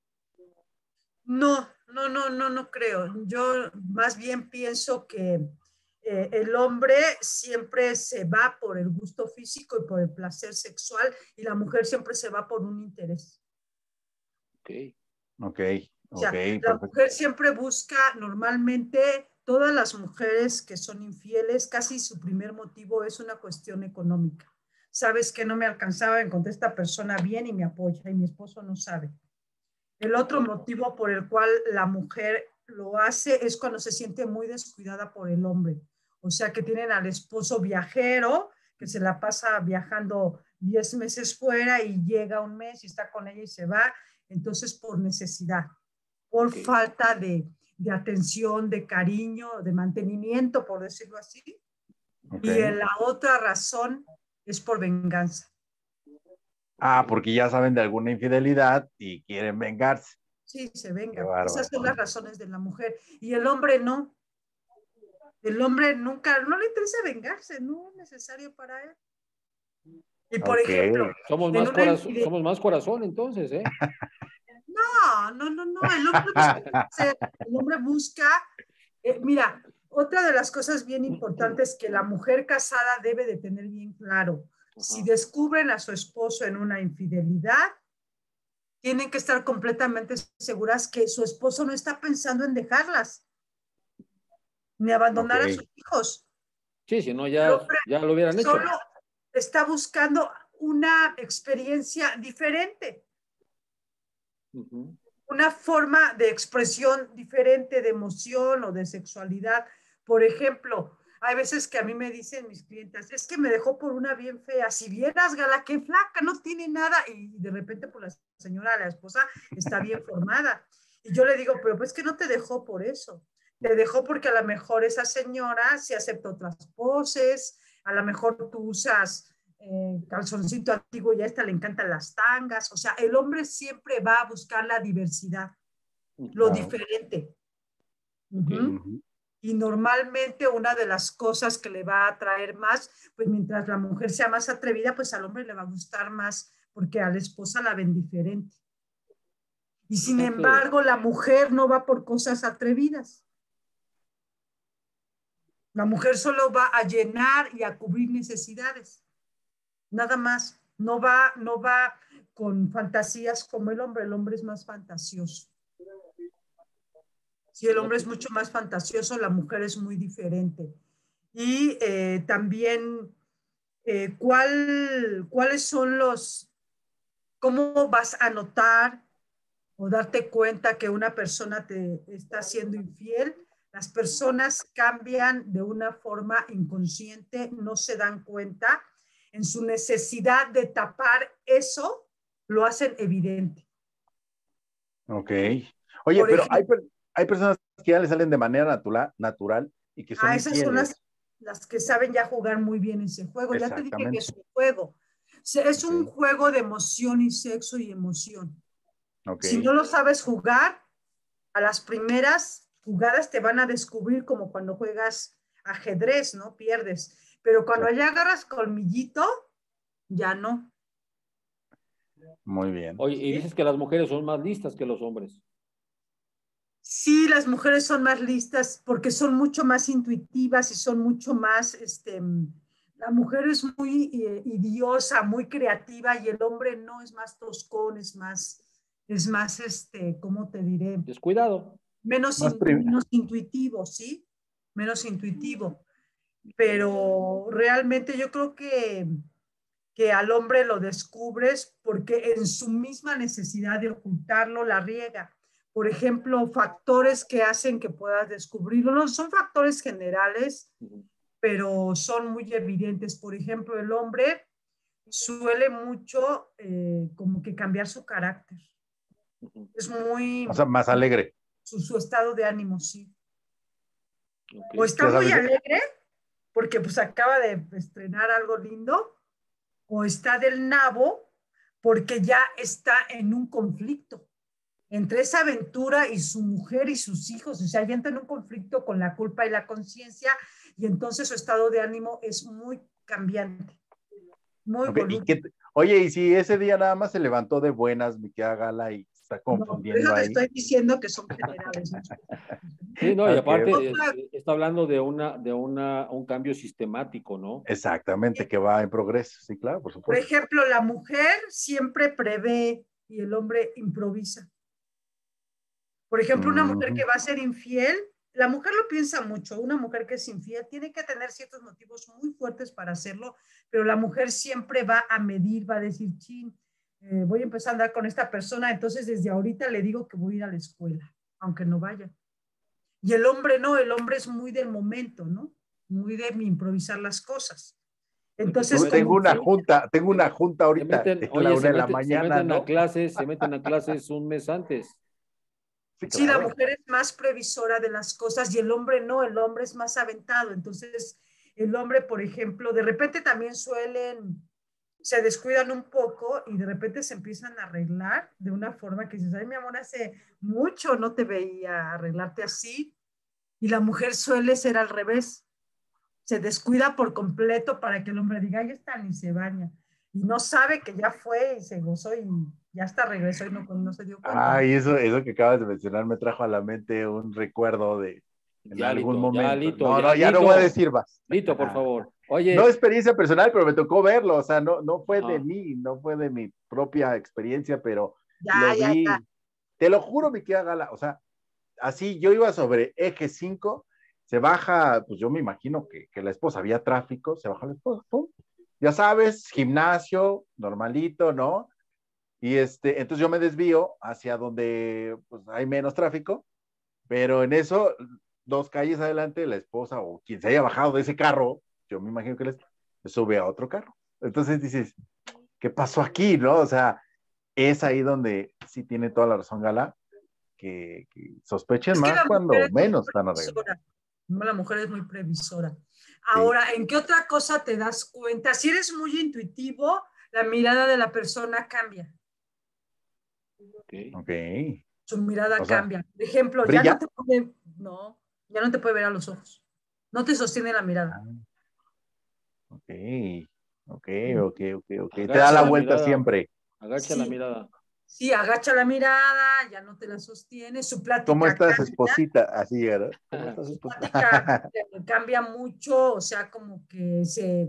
No creo. Yo más bien pienso que el hombre siempre se va por el gusto físico y por el placer sexual y la mujer siempre se va por un interés. O sea, la mujer siempre busca, normalmente, todas las mujeres que son infieles, casi su primer motivo es una cuestión económica. Sabes que no me alcanzaba, encontré esta persona bien y me apoya y mi esposo no sabe. El otro motivo por el cual la mujer lo hace es cuando se siente muy descuidada por el hombre. O sea, que tienen al esposo viajero, que se la pasa viajando 10 meses fuera y llega un mes y está con ella y se va. Entonces, por necesidad, por falta de atención, de cariño, de mantenimiento, por decirlo así. Y la otra razón es por venganza. Porque ya saben de alguna infidelidad y quieren vengarse. Sí, se venga. Esas son las razones de la mujer. Y el hombre no. El hombre nunca, no le interesa vengarse, no es necesario para él. Y por ejemplo, somos más corazón entonces, ¿eh? No. El hombre busca, mira, otra de las cosas bien importantes que la mujer casada debe de tener bien claro. Si descubren a su esposo en una infidelidad, tienen que estar completamente seguras que su esposo no está pensando en dejarlas, ni abandonar a sus hijos. Sí, si no, ya lo hubieran hecho. Solo está buscando una experiencia diferente. una forma de expresión diferente de emoción o de sexualidad. Por ejemplo, hay veces que a mí me dicen mis clientes, es que me dejó por una bien fea. Si vieras, Gala, qué flaca, no tiene nada. Y de repente, pues la señora, la esposa, está bien formada. Y yo le digo, pero pues que no te dejó por eso. Te dejó porque a lo mejor esa señora se acepta otras poses, a lo mejor tú usas calzoncito antiguo y a esta le encantan las tangas. O sea, el hombre siempre va a buscar la diversidad, lo diferente. Y normalmente una de las cosas que le va a atraer más, pues mientras la mujer sea más atrevida, pues al hombre le va a gustar más, porque a la esposa la ven diferente. Y sin embargo, la mujer no va por cosas atrevidas. La mujer solo va a llenar y a cubrir necesidades. Nada más. No va con fantasías como el hombre. El hombre es más fantasioso. Si el hombre es mucho más fantasioso, la mujer es muy diferente. Y también, ¿cuáles son cómo vas a notar o darte cuenta que una persona te está siendo infiel? Las personas cambian de una forma inconsciente, no se dan cuenta. En su necesidad de tapar eso, lo hacen evidente. Ok. Oye, pero hay personas que ya le salen de manera natural y que son esas son infieles. las que saben ya jugar muy bien ese juego. Ya te dije que es un juego. Es un juego de emoción y sexo y emoción. Si no lo sabes jugar, a las primeras jugadas te van a descubrir como cuando juegas ajedrez, ¿no? Pierdes. Pero cuando ya agarras colmillito, ya no. Muy bien. Oye, y dices que las mujeres son más listas que los hombres. Sí, las mujeres son más listas porque son mucho más intuitivas y son mucho más, la mujer es muy idiosa, muy creativa y el hombre no, es más toscón, es más, ¿cómo te diré? Descuidado. Menos intuitivo, ¿sí? Menos intuitivo. Pero realmente yo creo que al hombre lo descubres porque en su misma necesidad de ocultarlo la riega. Por ejemplo, factores que hacen que puedas descubrirlo, no son factores generales, pero son muy evidentes. Por ejemplo, el hombre suele mucho como que cambiar su carácter. Es muy... O sea, más alegre. Su estado de ánimo, sí. O está muy alegre porque pues acaba de estrenar algo lindo, o está del nabo porque ya está en un conflicto entre esa aventura y su mujer y sus hijos, o sea, ya entra en un conflicto con la culpa y la conciencia, y entonces su estado de ánimo es muy cambiante, muy volúvel. Oye, y si ese día nada más se levantó de buenas, mi querida Gala, y está confundiendo no, ahí. Estoy diciendo que son generales. ¿No? Sí, no, y aparte está hablando de un cambio sistemático, ¿no? Exactamente, sí. Que va en progreso, sí, claro, por supuesto. Por ejemplo, la mujer siempre prevé y el hombre improvisa. Por ejemplo, una mujer que va a ser infiel, la mujer lo piensa mucho, una mujer que es infiel tiene que tener ciertos motivos muy fuertes para hacerlo, pero la mujer siempre va a medir, va a decir, chin, voy a empezar a andar con esta persona, entonces desde ahorita le digo que voy a ir a la escuela, aunque no vaya. Y el hombre no, el hombre es muy del momento, ¿no? Muy de improvisar las cosas. Entonces, tengo una junta ahorita, a la 1 de la mañana. Se meten a clases un mes antes. Sí, claro. Sí, la mujer es más previsora de las cosas y el hombre no, el hombre es más aventado. Entonces, el hombre, por ejemplo, de repente también se descuidan un poco y de repente se empiezan a arreglar de una forma que dices, ay, mi amor, hace mucho no te veía arreglarte así. Y la mujer suele ser al revés. Se descuida por completo para que el hombre diga, ahí está, ni se baña. Y no sabe que ya fue y se gozó y ya hasta regresó y no se dio cuenta. Ay, eso que acabas de mencionar me trajo a la mente un recuerdo de en ya, algún Lito, momento. Ya no voy a decir más. Lito, por favor. Oye. No experiencia personal, pero me tocó verlo. O sea, no fue de mí, no fue de mi propia experiencia, pero lo vi. Te lo juro, mi querida Gala. O sea, así yo iba sobre eje 5, se baja, pues yo me imagino que la esposa, había tráfico, se baja la esposa, pum. Ya sabes, gimnasio, normalito, ¿no? Y entonces yo me desvío hacia donde pues, hay menos tráfico, pero en eso, 2 calles adelante, la esposa o quien se haya bajado de ese carro, yo me imagino que les sube a otro carro. Entonces dices, ¿qué pasó aquí, no? O sea, es ahí donde sí tiene toda la razón Gala, que sospechen Es que más la mujer cuando es muy menos están arreglados. previsora. No, la mujer es muy previsora. Sí. Ahora, ¿en qué otra cosa te das cuenta? Si eres muy intuitivo, la mirada de la persona cambia. Ok. Ok. Su mirada O sea, cambia. Por ejemplo, ¿brilla? ya no te puede ver a los ojos. No te sostiene la mirada. Ah, ok. Ok, Sí, ok, ok, ok. Te da Agacha la la vuelta mirada, siempre. agacha la sí, mirada. sí, agacha la mirada, ya no te la sostiene, su ¿Cómo plática estás, cambia, esposita? Así, ¿verdad? ¿Cómo estás, su esposita? plática cambia mucho, o sea, como que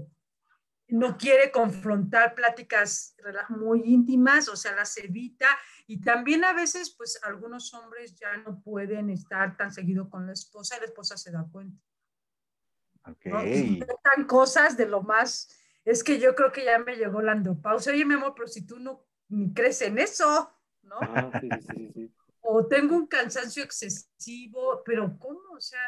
no quiere confrontar pláticas muy íntimas, o sea, las evita. Y también a veces, pues, algunos hombres ya no pueden estar tan seguido con la esposa y la esposa se da cuenta, Ok. ¿no? Inventan cosas de lo más, es que yo creo que ya me llegó la andropausia. Oye, mi amor, pero si tú no ni crees en eso, ¿no? Ajá, sí, sí, sí, sí. O tengo un cansancio excesivo, pero ¿cómo?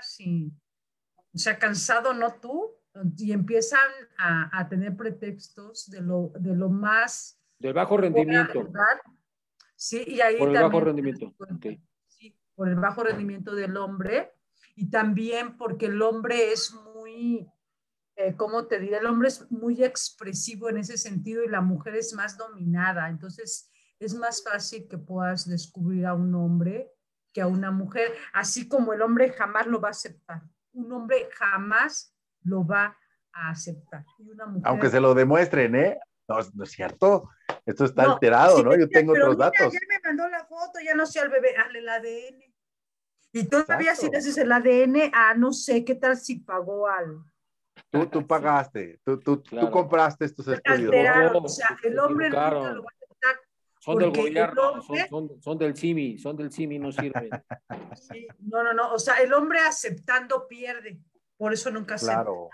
O sea, cansado, ¿no tú? Y empiezan a tener pretextos de lo más Del bajo fuera de rendimiento, lugar. Sí, y ahí por el bajo también te das rendimiento. Ok. cuenta, sí, por el bajo rendimiento del hombre y también porque el hombre es muy, ¿cómo te diré? El hombre es muy expresivo en ese sentido y la mujer es más dominada. Entonces, es más fácil que puedas descubrir a un hombre que a una mujer, así como el hombre jamás lo va a aceptar. Un hombre jamás lo va a aceptar. Y una Aunque mujer, se lo demuestren, ¿eh? No, no es cierto. Esto está no, alterado, si ¿no? me Yo dice, tengo pero otros mira, ya datos. me mandó la foto, ya no sé al bebé, hazle el ADN. Y todavía si le Exacto. haces el ADN, no sé, ¿qué tal si pagó al Tú Sí, pagaste, tú claro. compraste estos Se estudios, ¿no? alteraron? O equivocó, sea, se el hombre nunca lo equivocaron. va a aceptar Son del porque el gobierno, hombre, son del CIMI, no sirven. sí, no, o sea, el hombre aceptando pierde, por eso nunca acepta. Claro,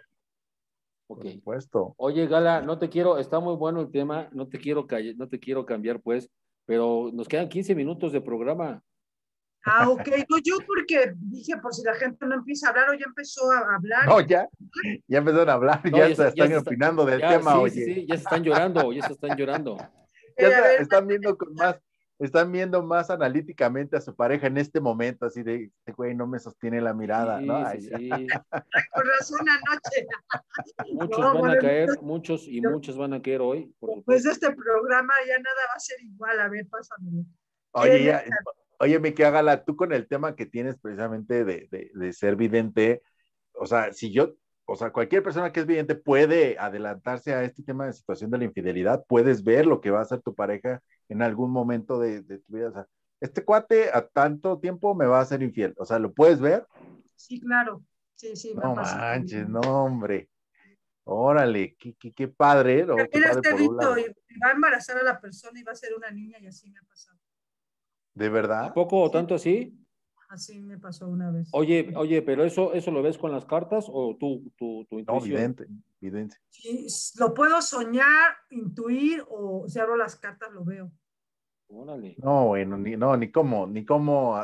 Ok. por supuesto. Oye, Gala, no te quiero, está muy bueno el tema, no te quiero cambiar, pues, pero nos quedan 15 minutos de programa. Ok, no, yo porque dije, por si la gente no empieza a hablar o ya empezó a hablar No, y ya empezaron a hablar, No, ya hasta están opinando del tema, sí, sí, oye. sí, ya se están llorando, ya se están llorando. Ya a ver, están viendo más analíticamente a su pareja en este momento, así de, este güey no me sostiene la mirada, ¿no? Sí, sí, Ay, sí. con razón anoche. Muchos No, van bueno, a caer, muchos y muchas van a caer hoy, por después de supuesto. este programa ya nada va a ser igual. A ver, pásame. oye, ¿Quién es? ya, oye, mi que hágala, tú con el tema que tienes precisamente de ser vidente, o sea, o sea, cualquier persona que es vidente puede adelantarse a este tema de situación de la infidelidad, puedes ver lo que va a hacer tu pareja en algún momento de tu vida, o sea, este cuate a tanto tiempo me va a hacer infiel, o sea, ¿lo puedes ver? Sí, claro. Sí, sí, me ha No pasado. manches, no, hombre, órale, qué padre, ¿no? Qué Mira padre este por un dicho, lado, y va a embarazar a la persona y va a ser una niña y así me ha pasado. ¿de ¿A verdad? poco Sí, tanto así? así me pasó una vez. Oye, pero eso lo ves con las cartas o tu No, intuición. vidente. Sí, lo puedo soñar, intuir o si abro las cartas lo veo. Órale. No, bueno, ni cómo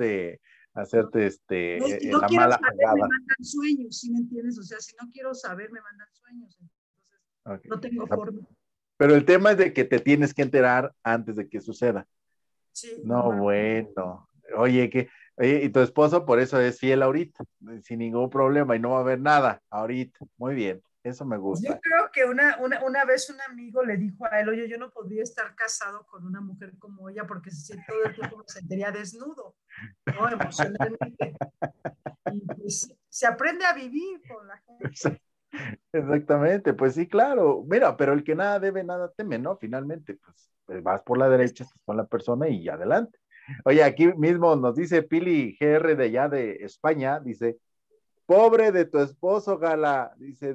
¿No? hacerte No, si no la quiero mala saber, me jugada. mandan sueños, ¿sí me entiendes? O sea, si no quiero saber, me mandan sueños. Entonces, Okay. no tengo O sea, forma. pero el tema es de que te tienes que enterar antes de que suceda. Sí, No, normalmente. bueno. Oye, y tu esposo por eso es fiel ahorita, sin ningún problema y no va a haber nada ahorita. Muy bien, eso me Yo gusta. creo que una vez un amigo le dijo a él, oye, yo no podría estar casado con una mujer como ella porque todo el tiempo me sentiría desnudo, ¿no? Emocionalmente. Y pues se aprende a vivir con la gente. Exactamente, pues sí, claro. Mira, pero el que nada debe, nada teme, ¿no? Finalmente, pues vas por la derecha, estás con la persona y adelante. Oye, aquí mismo nos dice Pili GR de allá de España, dice, pobre de tu esposo, Gala, dice,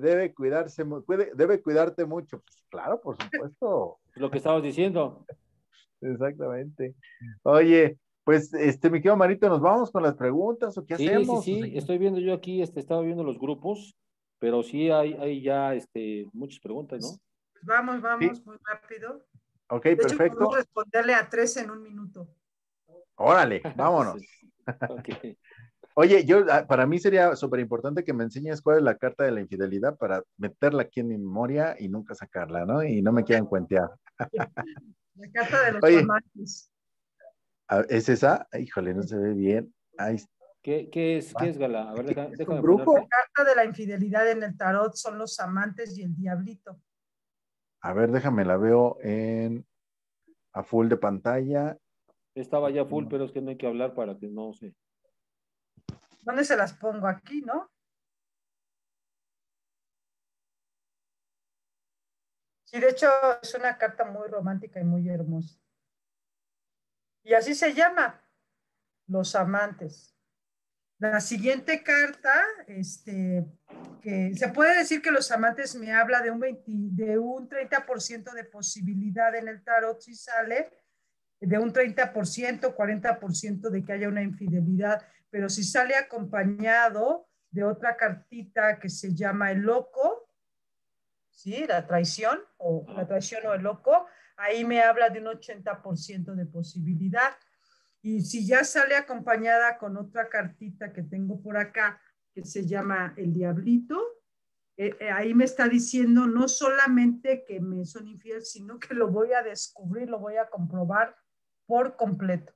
debe cuidarte mucho. Pues claro, por supuesto, Lo que estabas diciendo. exactamente. Oye, pues, mi querido Marito, ¿nos vamos con las preguntas o qué Sí, sí, hacemos? O sí, sea, estoy viendo yo aquí, estaba viendo los grupos, pero sí hay ya muchas preguntas, ¿no? Pues vamos, sí, vamos, muy rápido. Ok, De hecho, podemos perfecto. responderle a 3 en un minuto. Órale, vámonos. Sí. Ok. Oye, para mí sería súper importante que me enseñes cuál es la carta de la infidelidad para meterla aquí en mi memoria y nunca sacarla, ¿no? Y no me quieran cuentear. La carta de los Oye, amantes. ¿es esa? Híjole, no se ve bien. Ahí ¿Qué es, Gala? A ver, ¿Es un déjame La brujo? ponerte. carta de la infidelidad en el tarot son los amantes y el diablito. A ver, déjame, la veo a full de pantalla. Estaba ya full, pero es que no hay que hablar para que no se. ¿Dónde se las pongo? Aquí, ¿no? Sí, de hecho es una carta muy romántica y muy hermosa. Y así se llama, los amantes. La siguiente carta, que se puede decir que los amantes me habla de un 30% de posibilidad en el tarot si sale, de un 30%, 40% de que haya una infidelidad, pero si sale acompañado de otra cartita que se llama el loco, ¿sí? La Ajá. traición o el loco, ahí me habla de un 80% de posibilidad. Y si ya sale acompañada con otra cartita que tengo por acá, que se llama el diablito, ahí me está diciendo no solamente que me son infieles, sino que lo voy a descubrir, lo voy a comprobar por completo.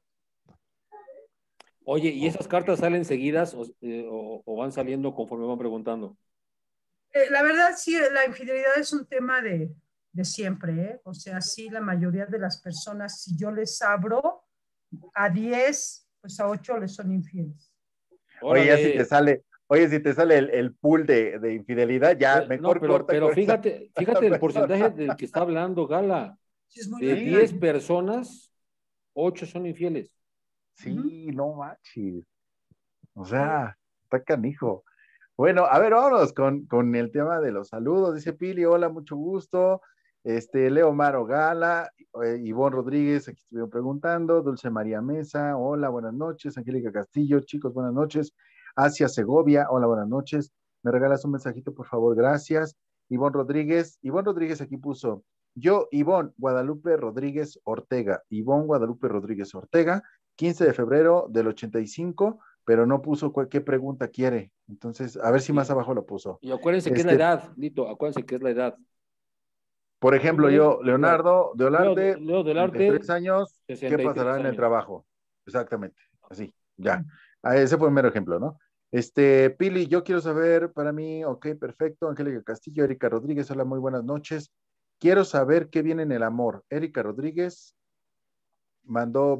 Oye, ¿y esas Ok. cartas salen seguidas o van saliendo conforme van preguntando? La verdad, sí, la infidelidad es un tema de siempre, ¿eh? O sea, sí, la mayoría de las personas, si yo les abro a 10, pues a 8 les son infieles. Oye, ya si te Órale. sale, si te sale el pool de infidelidad, ya No, mejor pero, corta pero con esa, fíjate el porcentaje persona. del que está hablando Gala. Sí, es muy De Sí, 10 grande. personas, 8 son infieles. Ujú. sí, no manches. O Sí. sea, está canijo. Bueno, a ver, vámonos con el tema de los saludos. Dice Pili, hola, mucho gusto. Leo Maro Gala, Ivonne Rodríguez, aquí estuvieron preguntando. Dulce María Mesa, hola, buenas noches. Angélica Castillo, chicos, buenas noches. Asia Segovia, hola, buenas noches. ¿Me regalas un mensajito, por favor? Gracias. Ivonne Rodríguez aquí puso, yo, Ivonne Guadalupe Rodríguez Ortega, Ivonne Guadalupe Rodríguez Ortega, 15 de febrero del 85, pero no puso qué pregunta quiere. Entonces, a ver si más Sí. abajo lo puso. Y acuérdense que es la Este, edad, Lito, acuérdense que es la edad. por Tú ejemplo, lees yo, la edad. Leonardo de Olarte, Leo del 33 Arte, años, ¿qué pasará 63 en el años. trabajo? Exactamente, así, ya. Ese fue un mero ejemplo, ¿no? Pili, yo quiero saber para mí, ok, perfecto. Angélica Castillo, Erika Rodríguez, hola, muy buenas noches. Quiero saber qué viene en el amor. Erika Rodríguez mandó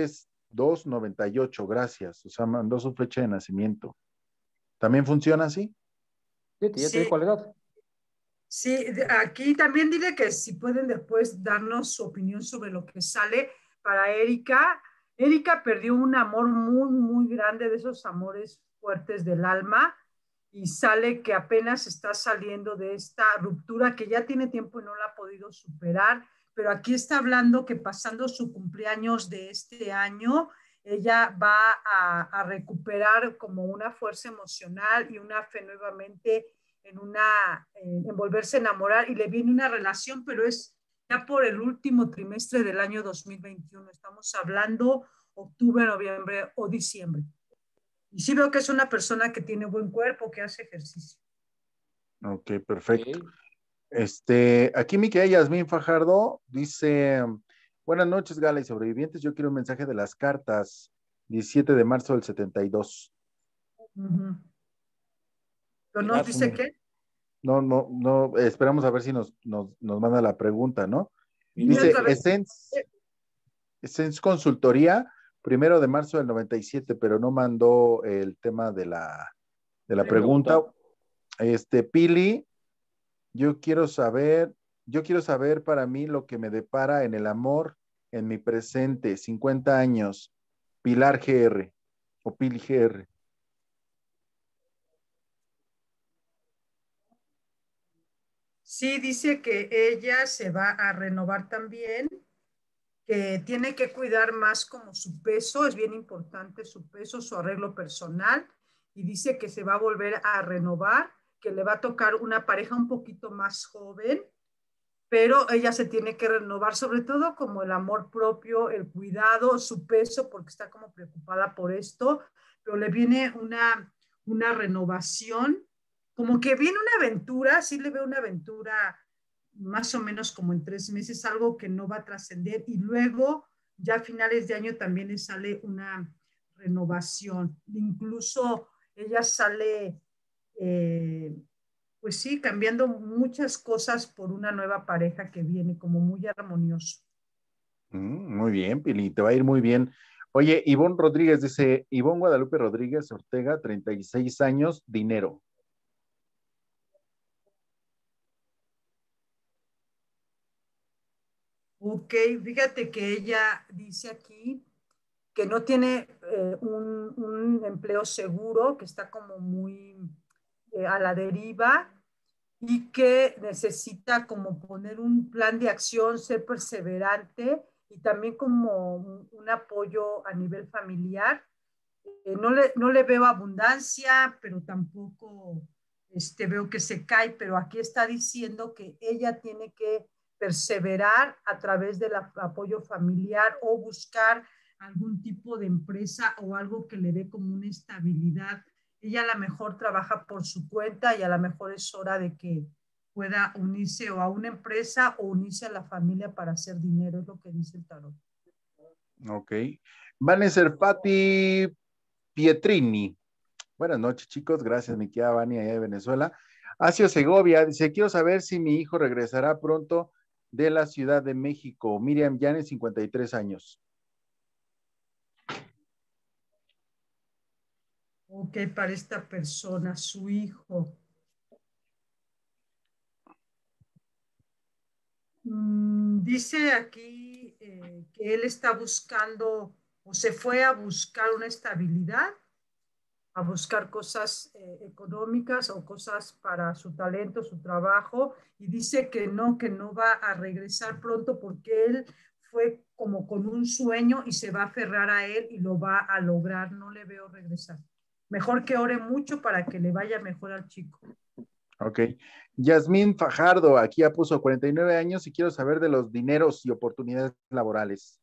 2298, gracias. O sea, mandó su fecha de nacimiento. ¿También funciona así? Fíjate, ya te Sí, dijo la edad. sí, aquí también dile que si pueden después darnos su opinión sobre lo que sale para Erika. Erika perdió un amor muy, muy grande, de esos amores fuertes del alma, y sale que apenas está saliendo de esta ruptura que ya tiene tiempo y no la ha podido superar, pero aquí está hablando que pasando su cumpleaños de este año, ella va a recuperar como una fuerza emocional y una fe nuevamente en volverse a enamorar, y le viene una relación, pero es ya por el último trimestre del año 2021. Estamos hablando octubre, noviembre o diciembre. Y sí veo que es una persona que tiene buen cuerpo, que hace ejercicio. Ok, perfecto. Ok. Aquí mi querida Yasmín Fajardo dice, buenas noches, Gala y sobrevivientes. Yo quiero un mensaje de las cartas, 17 de marzo del 72. Uh -huh. Pero nos Las, dice que No, no, no, esperamos a ver si nos manda la pregunta, ¿no? y no Dice, otra vez. dice, Essence Consultoría, 1 de marzo del 97, pero no mandó el tema de la pregunta. pregunta. Pili, yo quiero saber para mí lo que me depara en el amor en mi presente, 50 años, Pilar GR o Pili GR. Sí, dice que ella se va a renovar también, que tiene que cuidar más como su peso, es bien importante su peso, su arreglo personal, y dice que se va a volver a renovar, que le va a tocar una pareja un poquito más joven, pero ella se tiene que renovar, sobre todo como el amor propio, el cuidado, su peso, porque está como preocupada por esto, pero le viene una renovación, como que viene una aventura, sí le veo una aventura más o menos como en 3 meses, algo que no va a trascender, y luego ya a finales de año también le sale una renovación, incluso ella sale... pues sí, cambiando muchas cosas por una nueva pareja que viene como muy armonioso. Muy bien, Pili, te va a ir muy bien. Oye, Ivonne Rodríguez dice, Ivonne Guadalupe Rodríguez Ortega, 36 años, dinero. Ok, fíjate que ella dice aquí que no tiene un empleo seguro, que está como muy a la deriva y que necesita como poner un plan de acción, ser perseverante y también como un apoyo a nivel familiar. No le veo abundancia, pero tampoco veo que se cae, pero aquí está diciendo que ella tiene que perseverar a través del apoyo familiar o buscar algún tipo de empresa o algo que le dé como una estabilidad. Ella a lo mejor trabaja por su cuenta y a lo mejor es hora de que pueda unirse o a una empresa o unirse a la familia para hacer dinero, es lo que dice el tarot. Ok. Vanessa Patti Pietrini. Buenas noches, chicos. Gracias, mi querida Vani, allá de Venezuela. Acio Segovia dice, quiero saber si mi hijo regresará pronto de la Ciudad de México. Miriam Llanes, 53 años. Ok, para esta persona, su hijo. Dice aquí que él está buscando o se fue a buscar una estabilidad, a buscar cosas económicas o cosas para su talento, su trabajo, y dice que no va a regresar pronto porque él fue como con un sueño y se va a aferrar a él y lo va a lograr. No le veo regresar. Mejor que ore mucho para que le vaya mejor al chico. Ok. Yasmín Fajardo, aquí ya puso 49 años y quiero saber de los dineros y oportunidades laborales.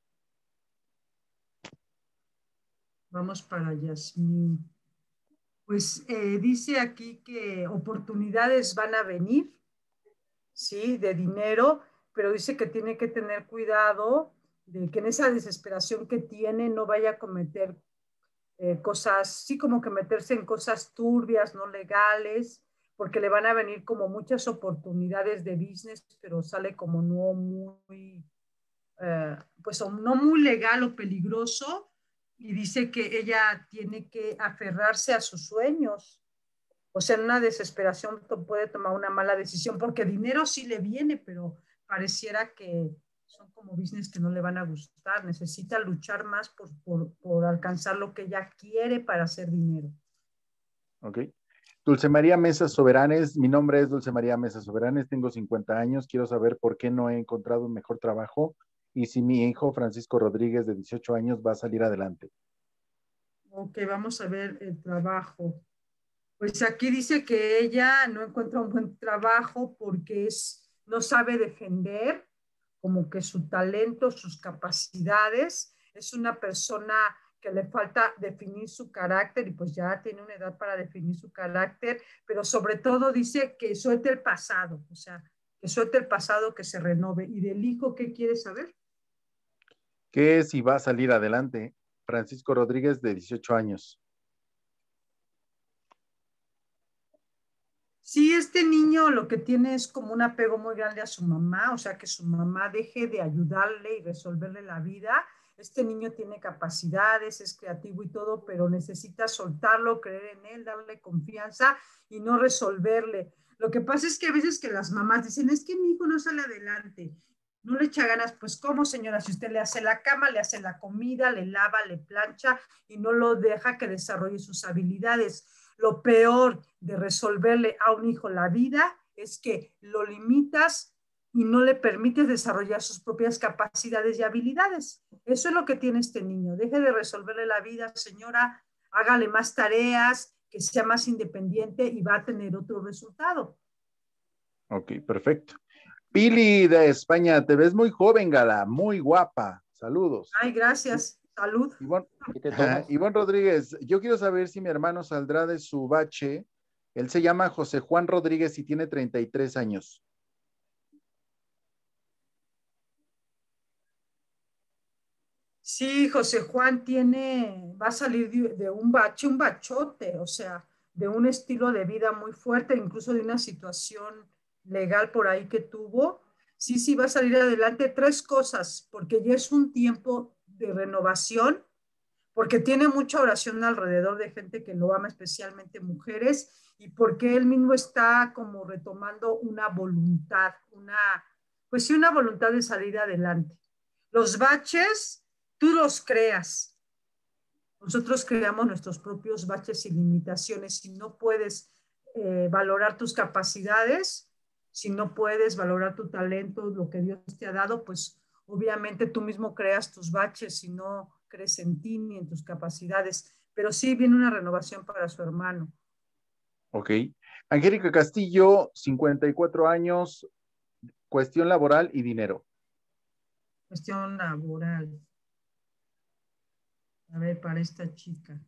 Vamos para Yasmín. Pues dice aquí que oportunidades van a venir, ¿sí? De dinero, pero dice que tiene que tener cuidado de que en esa desesperación que tiene no vaya a cometer cosas, sí, como que meterse en cosas turbias, no legales, porque le van a venir como muchas oportunidades de business, pero sale como no muy, pues no muy legal o peligroso, y dice que ella tiene que aferrarse a sus sueños. O sea, en una desesperación puede tomar una mala decisión, porque dinero sí le viene, pero pareciera que son como business que no le van a gustar. Necesita luchar más por alcanzar lo que ella quiere para hacer dinero. Ok. Dulce María Mesa Soberanes, mi nombre es Dulce María Mesa Soberanes, tengo 50 años, quiero saber por qué no he encontrado un mejor trabajo y si mi hijo Francisco Rodríguez de 18 años va a salir adelante. Ok, vamos a ver el trabajo. Pues aquí dice que ella no encuentra un buen trabajo porque no sabe defender como que su talento, sus capacidades. Es una persona que le falta definir su carácter y pues ya tiene una edad para definir su carácter, pero sobre todo dice que suelte el pasado, o sea, que suelte el pasado, que se renove. ¿Y del hijo qué quiere saber? ¿Qué si va a salir adelante? Francisco Rodríguez de 18 años. Sí, este niño lo que tiene es como un apego muy grande a su mamá, o sea, que su mamá deje de ayudarle y resolverle la vida. Este niño tiene capacidades, es creativo y todo, pero necesita soltarlo, creer en él, darle confianza y no resolverle. Lo que pasa es que a veces que las mamás dicen, es que mi hijo no sale adelante, no le echa ganas. Pues cómo, señora, si usted le hace la cama, le hace la comida, le lava, le plancha y no lo deja que desarrolle sus habilidades. Lo peor de resolverle a un hijo la vida es que lo limitas y no le permites desarrollar sus propias capacidades y habilidades. Eso es lo que tiene este niño. Deje de resolverle la vida, señora, hágale más tareas, que sea más independiente y va a tener otro resultado. Ok, perfecto. Pili de España, te ves muy joven, Gala, muy guapa. Saludos. Ay, gracias. Salud. Ivonne, ¿Qué te tomas? Ivonne Rodríguez, yo quiero saber si mi hermano saldrá de su bache. Él se llama José Juan Rodríguez y tiene 33 años. Sí, José Juan va a salir de un bache, un bachote, o sea, de un estilo de vida muy fuerte, incluso de una situación legal por ahí que tuvo. Sí, sí, va a salir adelante. Tres cosas, porque ya es un tiempo de renovación, porque tiene mucha oración alrededor de gente que lo ama, especialmente mujeres, y porque él mismo está como retomando una voluntad, pues sí, una voluntad de salir adelante. Los baches, tú los creas. Nosotros creamos nuestros propios baches y limitaciones. Si no puedes valorar tus capacidades, si no puedes valorar tu talento, lo que Dios te ha dado, pues obviamente tú mismo creas tus baches si no crees en ti ni en tus capacidades. Pero sí viene una renovación para su hermano. Ok. Angélica Castillo, 54 años, cuestión laboral y dinero. Cuestión laboral. A ver, para esta chica.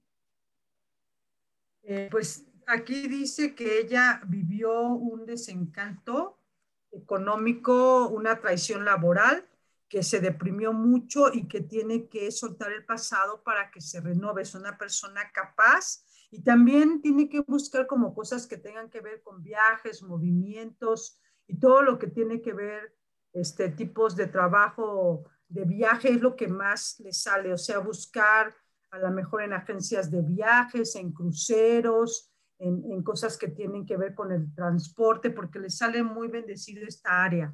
Pues aquí dice que ella vivió un desencanto económico, una traición laboral, que se deprimió mucho y que tiene que soltar el pasado para que se renove. Es una persona capaz y también tiene que buscar como cosas que tengan que ver con viajes, movimientos y todo lo que tiene que ver, tipos de trabajo, de viaje es lo que más le sale, o sea, buscar a lo mejor en agencias de viajes, en cruceros, en cosas que tienen que ver con el transporte, porque le sale muy bendecido esta área.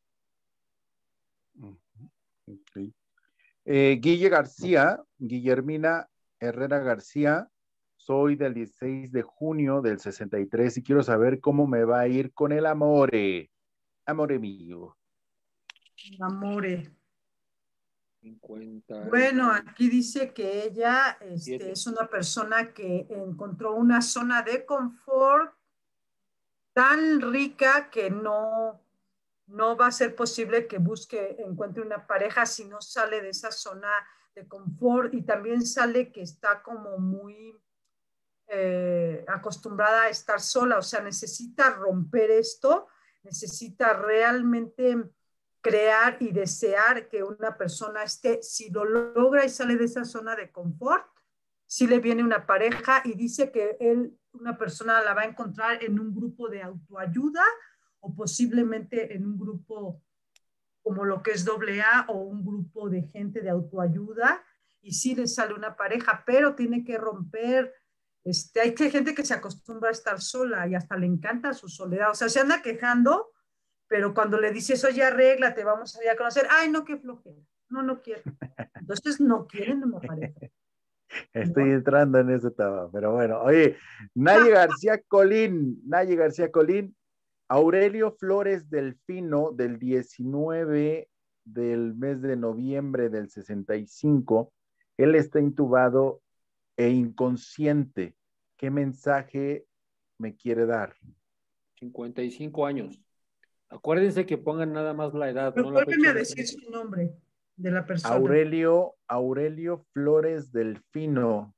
Okay. Guille García, Guillermina Herrera García, soy del 16 de junio del 63 y quiero saber cómo me va a ir con el amore. Amore mío. Amore. 50. Bueno, aquí dice que ella es una persona que encontró una zona de confort tan rica que no va a ser posible que encuentre una pareja si no sale de esa zona de confort y también sale que está como muy acostumbrada a estar sola, o sea, necesita romper esto, necesita realmente crear y desear que una persona esté, si lo logra y sale de esa zona de confort, si le viene una pareja y dice que una persona la va a encontrar en un grupo de autoayuda o posiblemente en un grupo como lo que es AA o un grupo de gente de autoayuda y sí le sale una pareja, pero tiene que romper. Hay gente que se acostumbra a estar sola y hasta le encanta su soledad, o sea, se anda quejando, pero cuando le dices, oye, arréglate, vamos a ir a conocer, ay, no, qué flojera, no quiero. Entonces no quieren una pareja. Estoy ¿No? entrando en ese tema, pero bueno, oye, Naye García Colín, Aurelio Flores Delfino del 19 del mes de noviembre del 65, él está intubado e inconsciente. ¿Qué mensaje me quiere dar? 55 años. Acuérdense que pongan nada más la edad, Pero no la vuélveme fecha a de decir nacimiento. su nombre de la persona. Aurelio Flores Delfino,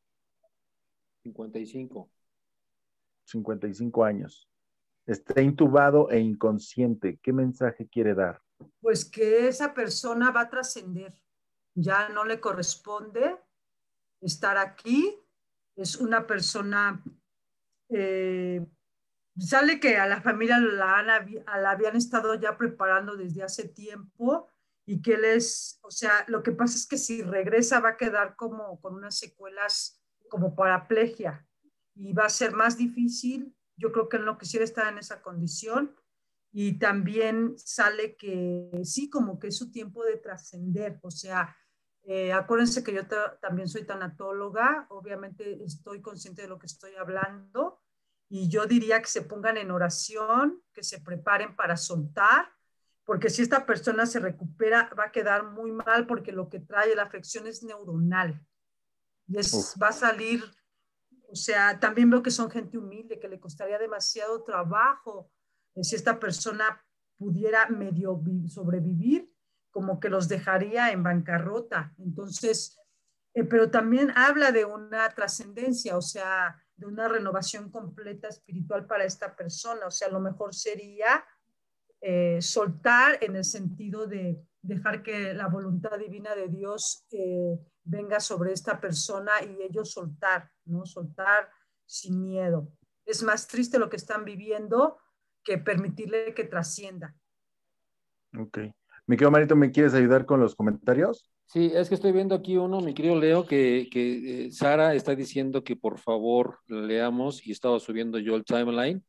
55. 55 años. Está intubado e inconsciente. ¿Qué mensaje quiere dar? Pues que esa persona va a trascender, ya no le corresponde estar aquí, es una persona, eh, sale que a la familia la habían estado ya preparando desde hace tiempo y que o sea, lo que pasa es que si regresa va a quedar como con unas secuelas como paraplegia y va a ser más difícil, yo creo que él no quisiera estar en esa condición y también sale que sí, como que es su tiempo de trascender, o sea, acuérdense que yo también soy tanatóloga, obviamente estoy consciente de lo que estoy hablando y yo diría que se pongan en oración, que se preparen para soltar, porque si esta persona se recupera va a quedar muy mal porque lo que trae la afección es neuronal y Uf, va a salir, o sea, también veo que son gente humilde, que le costaría demasiado trabajo si esta persona pudiera medio sobrevivir, como que los dejaría en bancarrota. Entonces, pero también habla de una trascendencia, o sea, de una renovación completa espiritual para esta persona. O sea, lo mejor sería soltar en el sentido de dejar que la voluntad divina de Dios venga sobre esta persona y ellos soltar, ¿no? Soltar sin miedo. Es más triste lo que están viviendo que permitirle que trascienda. Ok. Mi querido Marito, ¿me quieres ayudar con los comentarios? Sí, es que estoy viendo aquí uno, mi querido Leo, que Sara está diciendo que por favor leamos y estaba subiendo yo el timeline.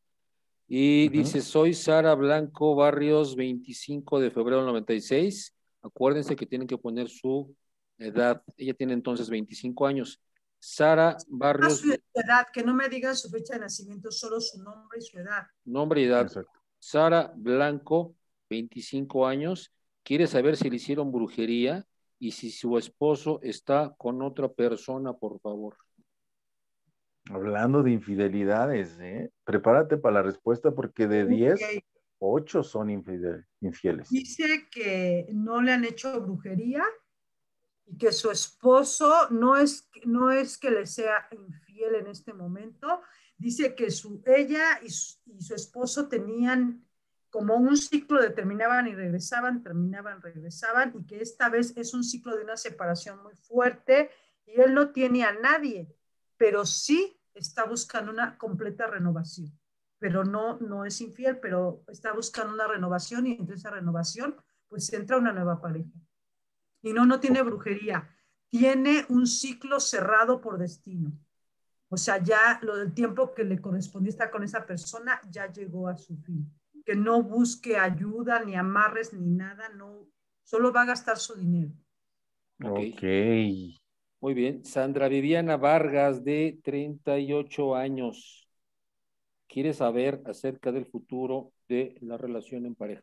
Y dice, soy Sara Blanco Barrios, 25 de febrero del 96. Acuérdense que tienen que poner su edad. Ella tiene entonces 25 años. Sara Barrios, Su edad, que no me digan su fecha de nacimiento, solo su nombre y su edad. nombre y edad. Exacto. Sara Blanco, 25 años. Quiere saber si le hicieron brujería y si su esposo está con otra persona, por favor. Hablando de infidelidades, prepárate para la respuesta porque de 10, 8 son infieles. Dice que no le han hecho brujería y que su esposo no es que le sea infiel en este momento. Dice que ella y su esposo tenían como un ciclo de terminaban y regresaban, terminaban, regresaban, y que esta vez es un ciclo de una separación muy fuerte y él no tiene a nadie, pero sí está buscando una completa renovación. Pero no es infiel, pero está buscando una renovación y entre esa renovación pues entra una nueva pareja. Y no tiene brujería, tiene un ciclo cerrado por destino. O sea, ya lo del tiempo que le correspondía estar con esa persona ya llegó a su fin. Que no busque ayuda, ni amarres, ni nada, no, solo va a gastar su dinero. Ok. Muy bien. Sandra Viviana Vargas, de 38 años. Quiere saber acerca del futuro de la relación en pareja.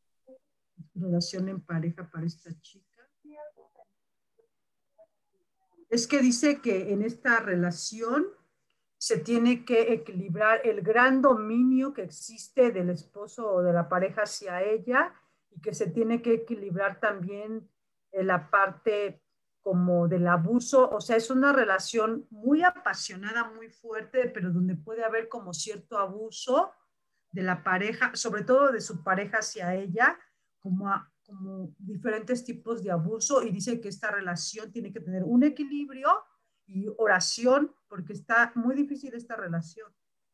Relación en pareja para esta chica. Es que dice que en esta relación se tiene que equilibrar el gran dominio que existe del esposo o de la pareja hacia ella y que se tiene que equilibrar también la parte como del abuso. O sea, es una relación muy apasionada, muy fuerte, pero donde puede haber como cierto abuso de la pareja, sobre todo de su pareja hacia ella, como diferentes tipos de abuso, y dice que esta relación tiene que tener un equilibrio y oración, porque está muy difícil esta relación.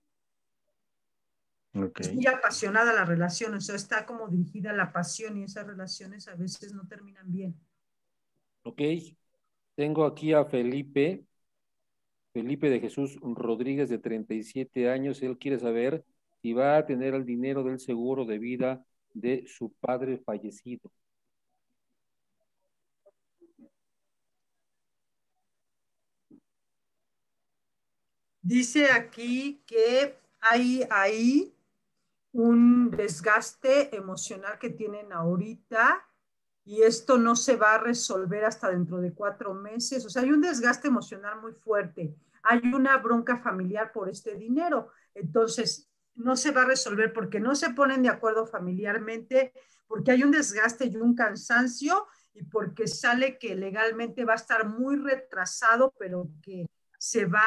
Okay. Es muy apasionada la relación, o sea, está como dirigida a la pasión y esas relaciones a veces no terminan bien. Ok, tengo aquí a Felipe de Jesús Rodríguez, de 37 años. Él quiere saber si va a tener el dinero del seguro de vida de su padre fallecido. Dice aquí que hay ahí un desgaste emocional que tienen ahorita y esto no se va a resolver hasta dentro de 4 meses. O sea, hay un desgaste emocional muy fuerte. Hay una bronca familiar por este dinero. Entonces, no se va a resolver porque no se ponen de acuerdo familiarmente, porque hay un desgaste y un cansancio y porque sale que legalmente va a estar muy retrasado, pero que se va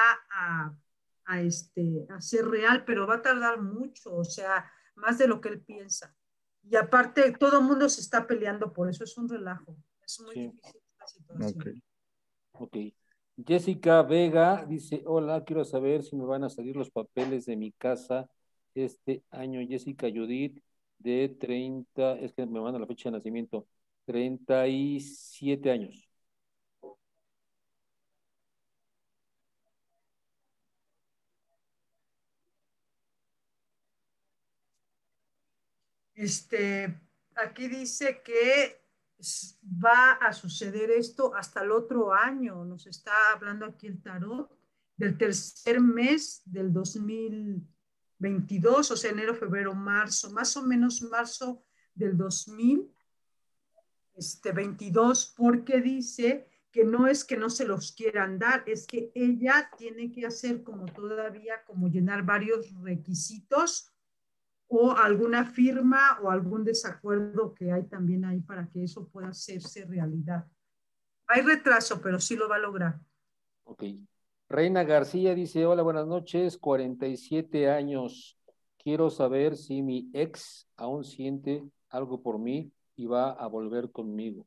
a ser real, pero va a tardar mucho, o sea, más de lo que él piensa. Y aparte, todo el mundo se está peleando por eso, es un relajo. Es muy difícil esta situación. Ok. Jessica Vega dice, hola, quiero saber si me van a salir los papeles de mi casa este año. Jessica Judith, de 30, es que me manda la fecha de nacimiento, 37 años. Aquí dice que va a suceder esto hasta el otro año. Nos está hablando aquí el tarot del tercer mes del 2022, o sea, enero, febrero, marzo, más o menos marzo del 2022, porque dice que no es que no se los quieran dar, es que ella tiene que hacer como todavía, como llenar varios requisitos o alguna firma o algún desacuerdo que hay también ahí para que eso pueda hacerse realidad. Hay retraso, pero sí lo va a lograr. Ok. Reina García dice, hola, buenas noches, 47 años. Quiero saber si mi ex aún siente algo por mí y va a volver conmigo.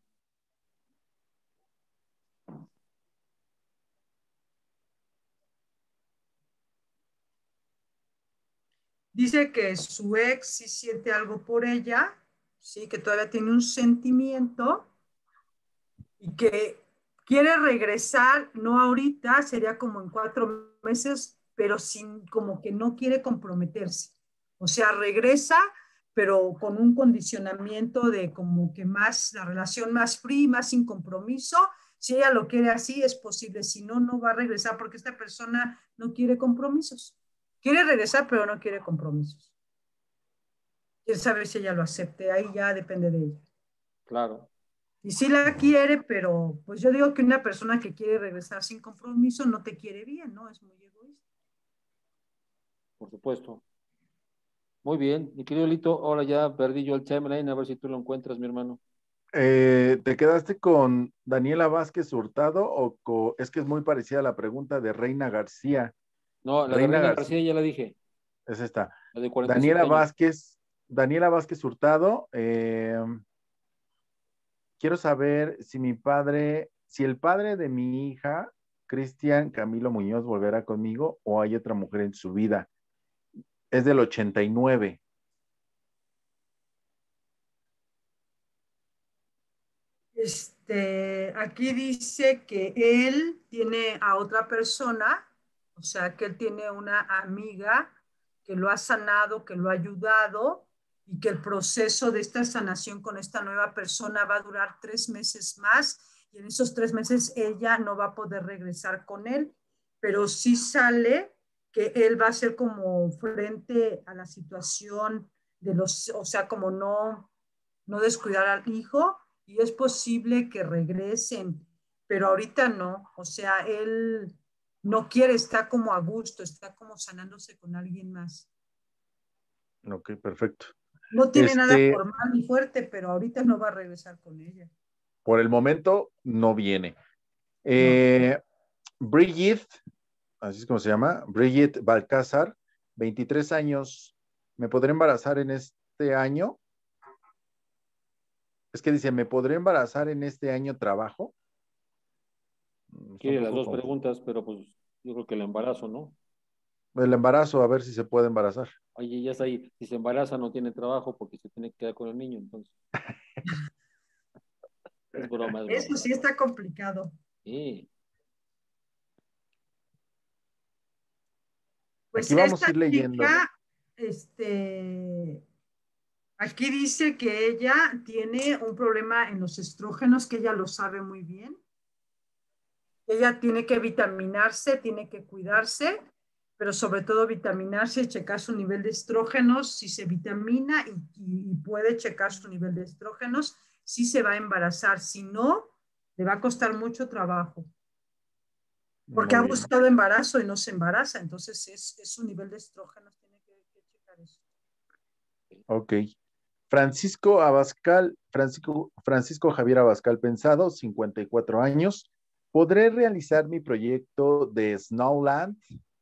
Dice que su ex sí siente algo por ella, sí, que todavía tiene un sentimiento y que quiere regresar, no ahorita, sería como en 4 meses, pero sin, como que no quiere comprometerse. O sea, regresa, pero con un condicionamiento de como que más, la relación más free, más sin compromiso. Si ella lo quiere así, es posible. Si no, no va a regresar porque esta persona no quiere compromisos. Quiere regresar, pero no quiere compromisos. Quién sabe si ella lo acepte, ahí ya depende de ella. Claro, Y sí la quiere, pero pues yo digo que una persona que quiere regresar sin compromiso no te quiere bien, ¿no? Es muy egoísta. por supuesto. Muy bien, mi querido Lito, ahora ya perdí yo el timeline, a ver si tú lo encuentras, mi hermano. ¿Te quedaste con Daniela Vázquez Hurtado es que es muy parecida a la pregunta de Reina García? No, la de Reina Reina García, García ya la dije, es esta. la de 47 Daniela años. Vázquez, Daniela Vázquez Hurtado, quiero saber si el padre de mi hija, Cristian Camilo Muñoz, volverá conmigo o hay otra mujer en su vida. Es del 89. Aquí dice que él tiene a otra persona, o sea, que él tiene una amiga que lo ha sanado, que lo ha ayudado y que el proceso de esta sanación con esta nueva persona va a durar 3 meses más y en esos 3 meses ella no va a poder regresar con él, pero sí sale que él va a ser como frente a la situación de los, o sea, como no descuidar al hijo y es posible que regresen, pero ahorita no, o sea, él no quiere, está como a gusto, está como sanándose con alguien más. Ok, perfecto. No tiene nada Este, formal ni fuerte, pero ahorita no va a regresar con ella. por el momento no viene. No. Brigitte, así es como se llama, Brigitte Balcázar, 23 años. ¿Me podré embarazar en este año? Es que dice, ¿me podré embarazar en este año trabajo? Está un Quiere las poco dos confuso. preguntas, pero pues yo creo que el embarazo, ¿no? El embarazo, a ver si se puede embarazar. Oye, ya está ahí, si se embaraza no tiene trabajo porque se tiene que quedar con el niño, entonces, es broma, es broma. Eso sí está complicado. Sí, Aquí Pues vamos esta a ir leyendo. chica, aquí dice que ella tiene un problema en los estrógenos, que ella lo sabe muy bien. Ella tiene que vitaminarse, tiene que cuidarse, pero sobre todo vitaminarse y checar su nivel de estrógenos. Si se vitamina y puede checar su nivel de estrógenos, sí se va a embarazar. Si no, le va a costar mucho trabajo. Porque ha Muy bien. buscado embarazo y no se embaraza. Entonces es su nivel de estrógenos, tiene que checar eso. Ok. Francisco Javier Abascal Pensado, 54 años. ¿Podré realizar mi proyecto de Snowland?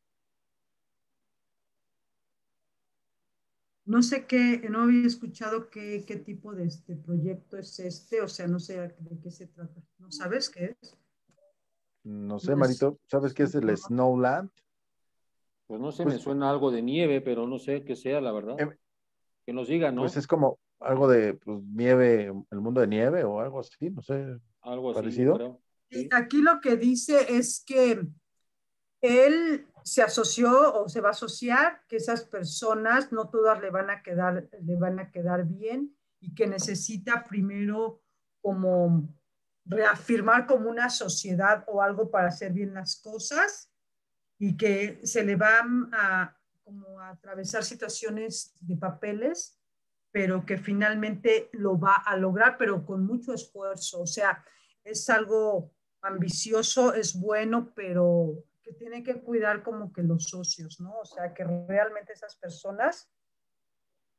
No sé qué, no había escuchado qué tipo de proyecto es o sea, no sé de qué se trata. ¿No sabes qué es? No sé, No es, Marito, ¿sabes qué es el Snowland? pues no sé, me Pues, suena algo de nieve, pero no sé qué sea, la verdad. em, Que nos diga, pues ¿no? es como algo de pues, nieve, el mundo de nieve o algo así, no sé, Algo así, yo parecido. creo. y Sí. aquí lo que dice es que él se asoció o se va a asociar, que esas personas no todas le van a quedar bien y que necesita primero como reafirmar como una sociedad o algo para hacer bien las cosas y que se le van a como a atravesar situaciones de papeles, pero que finalmente lo va a lograr, pero con mucho esfuerzo. O sea, es algo ambicioso, es bueno, pero que tiene que cuidar como que los socios, ¿no? O sea, que realmente esas personas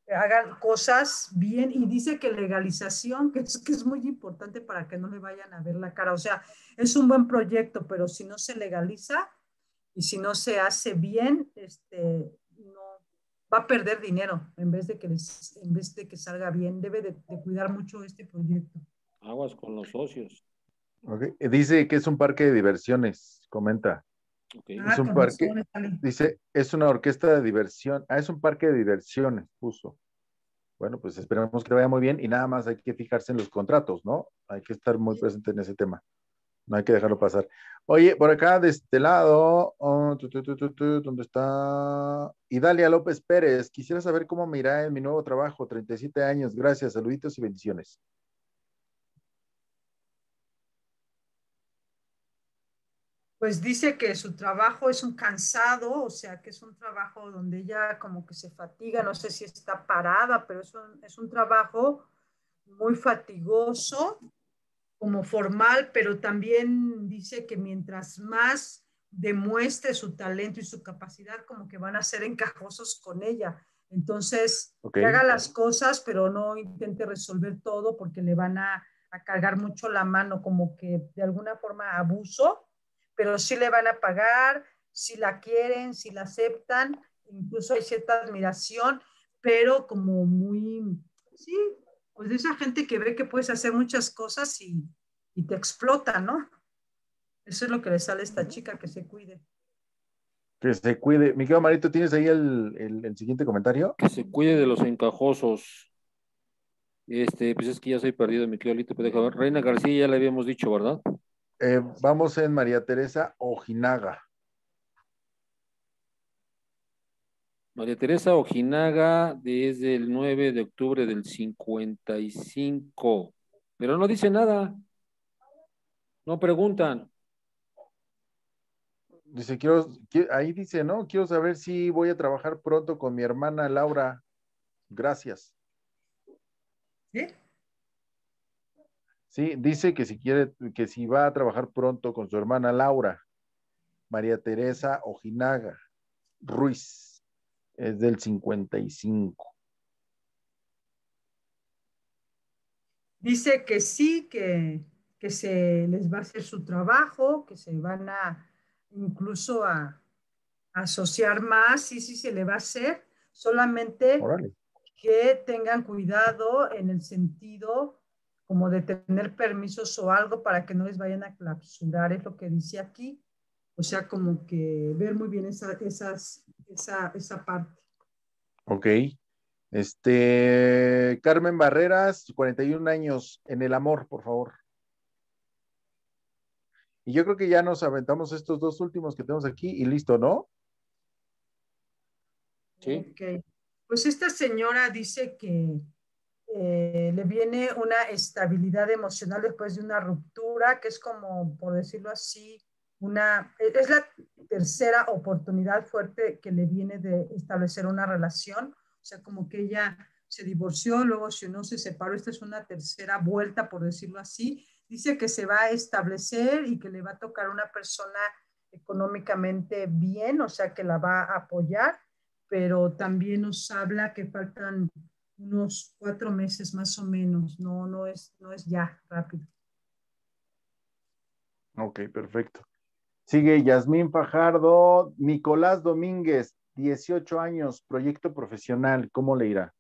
hagan cosas bien, y dice que legalización, que es muy importante para que no le vayan a ver la cara. O sea, es un buen proyecto, pero si no se legaliza y si no se hace bien, no va a perder dinero en vez de que salga bien. Debe de cuidar mucho este proyecto. Aguas con los socios. Okay. Dice que es un parque de diversiones, comenta. Okay. Es un Con parque, razón, Stanley. dice, es una orquesta de diversión. Es un parque de diversiones, puso. Bueno, pues esperamos que te vaya muy bien y nada más hay que fijarse en los contratos, ¿no? Hay que estar muy presente en ese tema. No hay que dejarlo pasar. Oye, por acá de este lado, ¿dónde está? Idalia López Pérez. Quisiera saber cómo me irá en mi nuevo trabajo, 37 años. Gracias, saluditos y bendiciones. Pues dice que su trabajo es un cansado, o sea, que es un trabajo donde ella como que se fatiga, no sé si está parada, pero es un trabajo muy fatigoso, como formal, pero también dice que mientras más demuestre su talento y su capacidad, como que van a ser encajosos con ella. Entonces, Ok, que haga las cosas, pero no intente resolver todo porque le van a cargar mucho la mano, como que de alguna forma abuso, pero sí le van a pagar, si la quieren, si la aceptan, incluso hay cierta admiración, pero como muy, sí, pues de esa gente que ve que puedes hacer muchas cosas y te explota, ¿no? Eso es lo que le sale a esta chica, que se cuide. que se cuide. Mi querido Marito, ¿tienes ahí el siguiente comentario? Que se cuide de los encajosos. Pues es que ya soy perdido, mi querido Lito, pero déjame ver. Reina García ya le habíamos dicho, ¿verdad? Vamos en María Teresa Ojinaga. María Teresa Ojinaga, desde el 9 de octubre del 55. Pero no dice nada, no preguntan. Dice, ahí dice, ¿no? Quiero saber si voy a trabajar pronto con mi hermana Laura. Gracias. ¿Sí? Sí, dice que si quiere, que si va a trabajar pronto con su hermana Laura, María Teresa Ojinaga Ruiz, es del 55. Dice que sí, que se les va a hacer su trabajo, que se van a incluso a asociar más, sí, sí se le va a hacer, solamente Órale. que tengan cuidado en el sentido como de tener permisos o algo para que no les vayan a clausurar, es lo que dice aquí. O sea, como que ver muy bien esa parte. Ok. Carmen Barreras, 41 años, en el amor, por favor. Y yo creo que ya nos aventamos estos dos últimos que tenemos aquí y listo, ¿no? Sí. Ok. Pues esta señora dice que le viene una estabilidad emocional después de una ruptura, que es como, por decirlo así, es la tercera oportunidad fuerte que le viene de establecer una relación. O sea, como que ella se divorció, luego si no se separó, esta es una tercera vuelta, por decirlo así. Dice que se va a establecer y que le va a tocar una persona económicamente bien, o sea, que la va a apoyar, pero también nos habla que faltan unos 4 meses más o menos, no es ya rápido. Ok, perfecto. Sigue Yasmín Fajardo, Nicolás Domínguez, 18 años, proyecto profesional, ¿cómo le irá?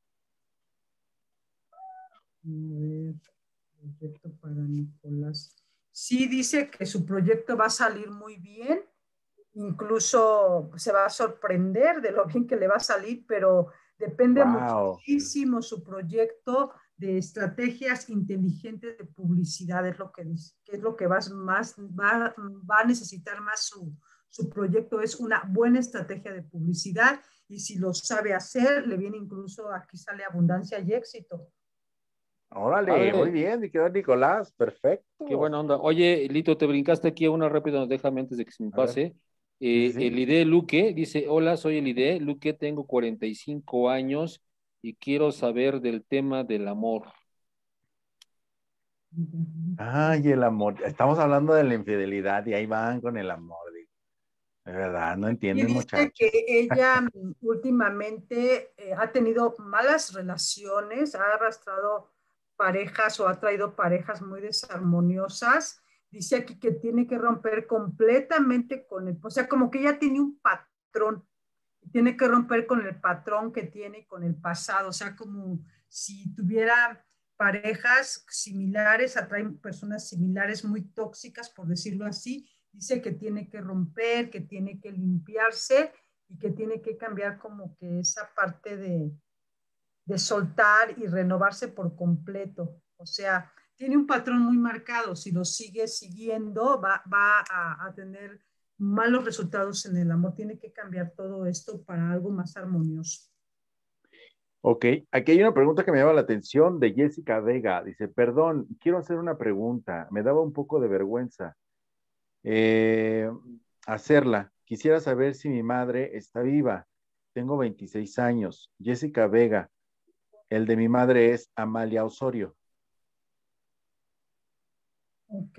A ver, proyecto para Nicolás. Sí, dice que su proyecto va a salir muy bien, incluso se va a sorprender de lo bien que le va a salir, pero depende Wow. muchísimo su proyecto de estrategias inteligentes de publicidad, es lo que dice, que es lo que va a necesitar más su proyecto, es una buena estrategia de publicidad, y si lo sabe hacer, le viene incluso, aquí sale abundancia y éxito. Órale, muy Padre, bien, mi querido Nicolás, qué perfecto. buena onda. Oye, Lito, te brincaste aquí a una rápida, déjame antes de que se me A ver, pase. sí, sí, El sí. ID Luque dice, hola, soy el ID Luque, tengo 45 años y quiero saber del tema del amor. Ay, el amor. Estamos hablando de la infidelidad y ahí van con el amor. Digo. De verdad, no Y entienden, dice muchachos. que ella últimamente ha tenido malas relaciones, ha arrastrado parejas o ha traído parejas muy desarmoniosas. Dice aquí que tiene que romper completamente con el, o sea, como que ella tiene un patrón, tiene que romper con el patrón que tiene con el pasado, o sea, como si tuviera parejas similares, atraen personas similares muy tóxicas, por decirlo así. Dice que tiene que romper, que tiene que limpiarse y que tiene que cambiar como que esa parte de soltar y renovarse por completo. O sea, tiene un patrón muy marcado. Si lo sigue siguiendo, va a tener malos resultados en el amor. Tiene que cambiar todo esto para algo más armonioso. Ok, aquí hay una pregunta que me llama la atención de Jessica Vega. Dice, perdón, quiero hacer una pregunta. Me daba un poco de vergüenza eh, hacerla. Quisiera saber si mi madre está viva. Tengo 26 años. Jessica Vega. El de mi madre es Amalia Osorio. Ok.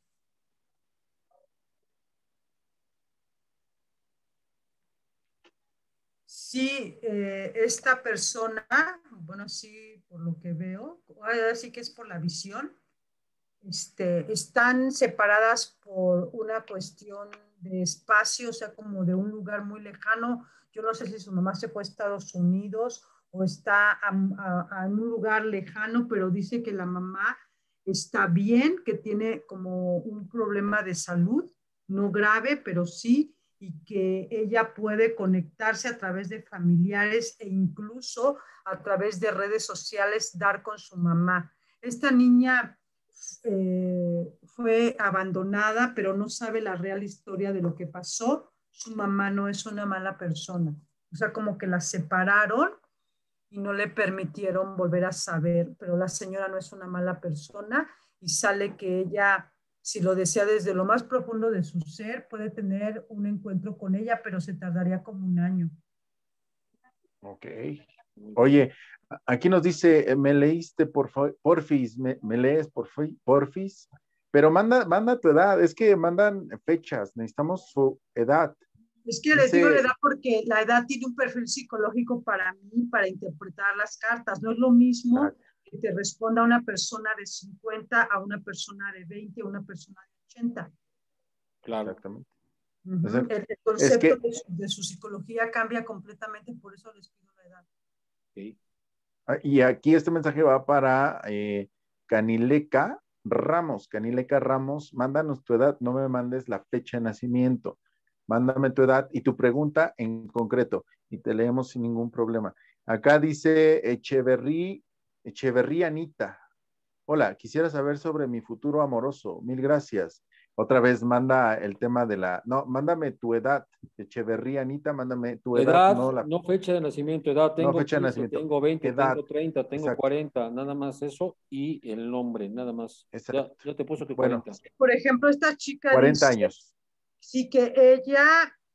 Sí, esta persona, bueno, sí, por lo que veo, ahora sí que es por la visión, están separadas por una cuestión de espacio, o sea, como de un lugar muy lejano. Yo no sé si su mamá se fue a Estados Unidos o está a un lugar lejano, pero dice que la mamá está bien, que tiene como un problema de salud, no grave, pero sí, y que ella puede conectarse a través de familiares e incluso a través de redes sociales, dar con su mamá. Esta niña fue abandonada, pero no sabe la real historia de lo que pasó. Su mamá no es una mala persona. O sea, como que la separaron y no le permitieron volver a saber, pero la señora no es una mala persona y sale que ella, si lo desea desde lo más profundo de su ser, puede tener un encuentro con ella, pero se tardaría como un año. Ok. Oye, aquí nos dice, me leíste porfis, me lees porfis, pero manda tu edad, es que mandan fechas, necesitamos su edad. Es que les digo la Dice, edad porque la edad tiene un perfil psicológico para mí, para interpretar las cartas. No es lo mismo que te responda una persona de 50 a una persona de 20 a una persona de 80. Claro. exactamente. El Es concepto que, de su psicología cambia completamente, por eso les pido la edad. Okay. y aquí este mensaje va para Canileca Ramos. Canileca Ramos, mándanos tu edad, no me mandes la fecha de nacimiento. Mándame tu edad y tu pregunta en concreto y te leemos sin ningún problema. Acá dice Echeverría Anita. Hola, quisiera saber sobre mi futuro amoroso. Mil gracias. Otra vez manda el tema de la... No, mándame tu edad. Echeverría Anita, mándame tu edad, Edad, no la no fecha de nacimiento, edad, no tengo fecha de 15, nacimiento. tengo 20, Edad, tengo 30, tengo exacto, 40, nada más eso y el nombre, nada más. Ya, exacto. ya te puso que Bueno, 40. Por ejemplo, esta chica 40 dice años. sí que ella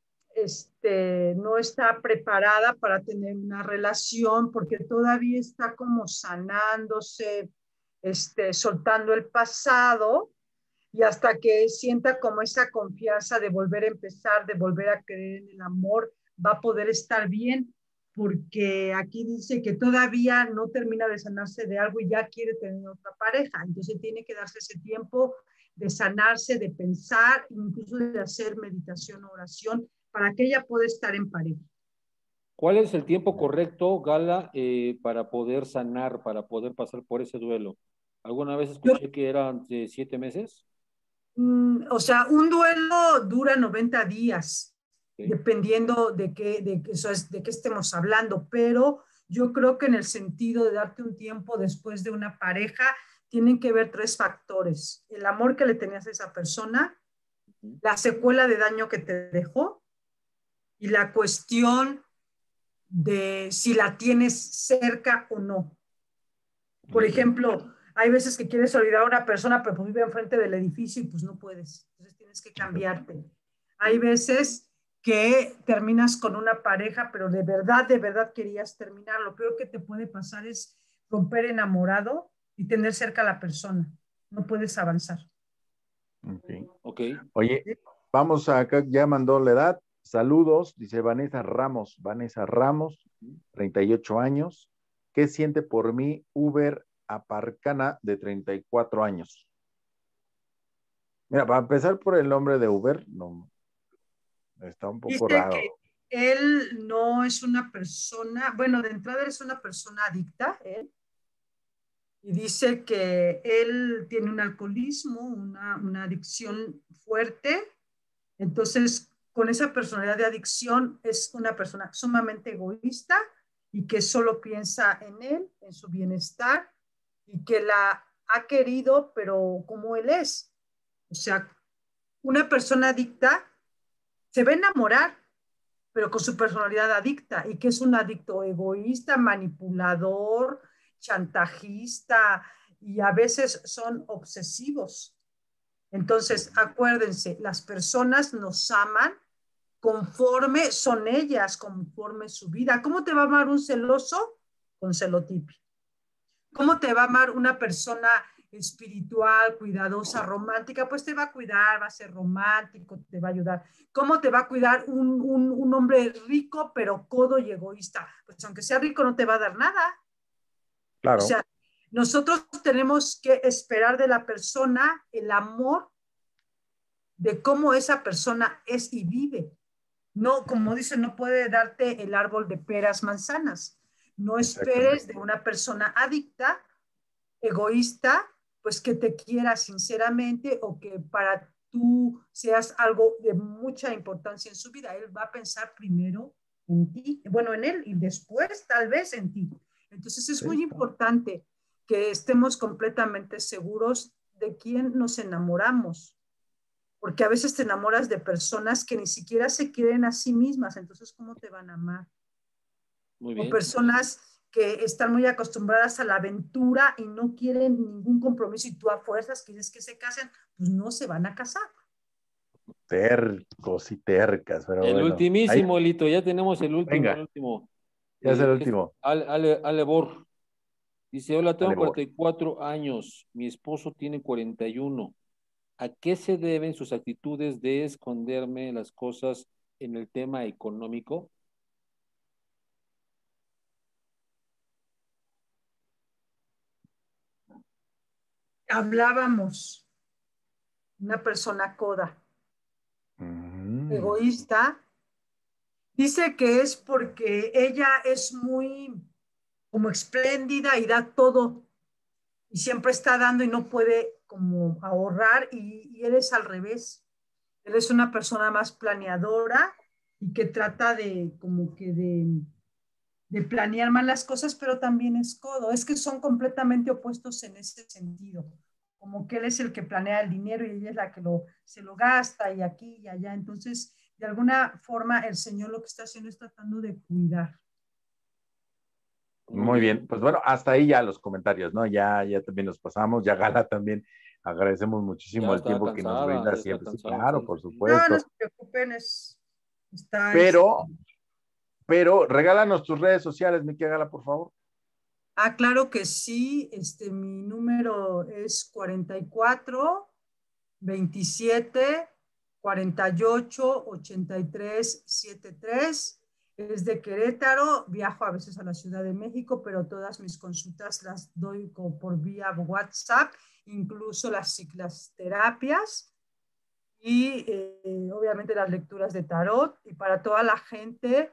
no está preparada para tener una relación porque todavía está como sanándose, soltando el pasado y hasta que sienta como esa confianza de volver a empezar, de volver a creer en el amor, va a poder estar bien, porque aquí dice que todavía no termina de sanarse de algo y ya quiere tener otra pareja, entonces tiene que darse ese tiempo de sanarse, de pensar, incluso de hacer meditación o oración para que ella pueda estar en pareja. ¿Cuál es el tiempo correcto, Gala, para poder sanar, para poder pasar por ese duelo? ¿Alguna vez Yo, escuché que eran 7 meses? o sea, un duelo dura 90 días, ¿Sí? dependiendo de qué estemos hablando, pero yo creo que en el sentido de darte un tiempo después de una pareja, tienen que ver tres factores: el amor que le tenías a esa persona, la secuela de daño que te dejó y la cuestión de si la tienes cerca o no. Por ejemplo, hay veces que quieres olvidar a una persona, pero pues vive enfrente del edificio y pues no puedes. Entonces tienes que cambiarte. Hay veces que terminas con una pareja, pero de verdad querías terminar. Lo peor que te puede pasar es romper enamorado y tener cerca a la persona. No puedes avanzar. Okay. Ok. Oye, ¿Sí? Vamos acá, ya mandó la edad. Saludos, dice Vanessa Ramos, 38 años. ¿Qué siente por mí Uber Aparcana de 34 años? Mira, para empezar por el nombre de Uber, no, está un poco Dice raro. que él no es una persona, bueno, de entrada es una persona adicta, él, y dice que él tiene un alcoholismo, una adicción fuerte. Entonces, con esa personalidad de adicción, es una persona sumamente egoísta y que solo piensa en él, en su bienestar, y que la ha querido, pero como él es. O sea, una persona adicta se va a enamorar, pero con su personalidad adicta, y que es un adicto egoísta, manipulador, chantajista, y a veces son obsesivos. Entonces, acuérdense, las personas nos aman conforme son ellas, conforme su vida. ¿Cómo te va a amar un celoso? Con celotipi. ¿Cómo te va a amar una persona espiritual, cuidadosa, romántica? Pues te va a cuidar, va a ser romántico, te va a ayudar. ¿Cómo te va a cuidar un hombre rico, pero codo y egoísta? Pues aunque sea rico, no te va a dar nada. Claro. O sea, nosotros tenemos que esperar de la persona el amor de cómo esa persona es y vive. No, como dicen, no puede darte el árbol de peras, manzanas. No esperes de una persona adicta, egoísta, pues que te quiera sinceramente o que para tú seas algo de mucha importancia en su vida. Él va a pensar primero en ti, bueno, en él y después tal vez en ti. Entonces es muy importante que estemos completamente seguros de quién nos enamoramos, porque a veces te enamoras de personas que ni siquiera se quieren a sí mismas, entonces ¿cómo te van a amar? Muy O bien. personas que están muy acostumbradas a la aventura y no quieren ningún compromiso y tú a fuerzas quieres que se casen, pues no se van a casar. Tercos y tercas, pero El bueno. Ahí, ultimísimo, Lito, ya tenemos el último, el venga, último. ya es el Es último. Ale Bor. Dice, hola, tengo Dale, Bor. 44 años, mi esposo tiene 41. ¿A qué se deben sus actitudes de esconderme las cosas en el tema económico? Hablábamos, una persona coda, Mm. egoísta, dice que es porque ella es muy como espléndida y da todo y siempre está dando y no puede como ahorrar y él es al revés. Él es una persona más planeadora y que trata de como que de planear más las cosas, pero también es codo. Es que son completamente opuestos en ese sentido. Como que él es el que planea el dinero y ella es la que se lo gasta y aquí y allá. Entonces, de alguna forma, el Señor lo que está haciendo es tratando de cuidar. Muy bien, pues bueno, hasta ahí ya los comentarios, ¿no? Ya también los pasamos, ya Gala también agradecemos muchísimo Ya el está tiempo que nos cansada, brinda ya está siempre. Sí, cansada, claro, sí, por sí. No, no se supuesto. preocupen, está Pero, pero regálanos tus redes sociales, mi querida Gala, por favor. Ah, claro que sí. Mi número es 44 27 48 83 73. Es de Querétaro. Viajo a veces a la Ciudad de México, pero todas mis consultas las doy por vía WhatsApp, incluso las terapias y obviamente las lecturas de tarot. Y para toda la gente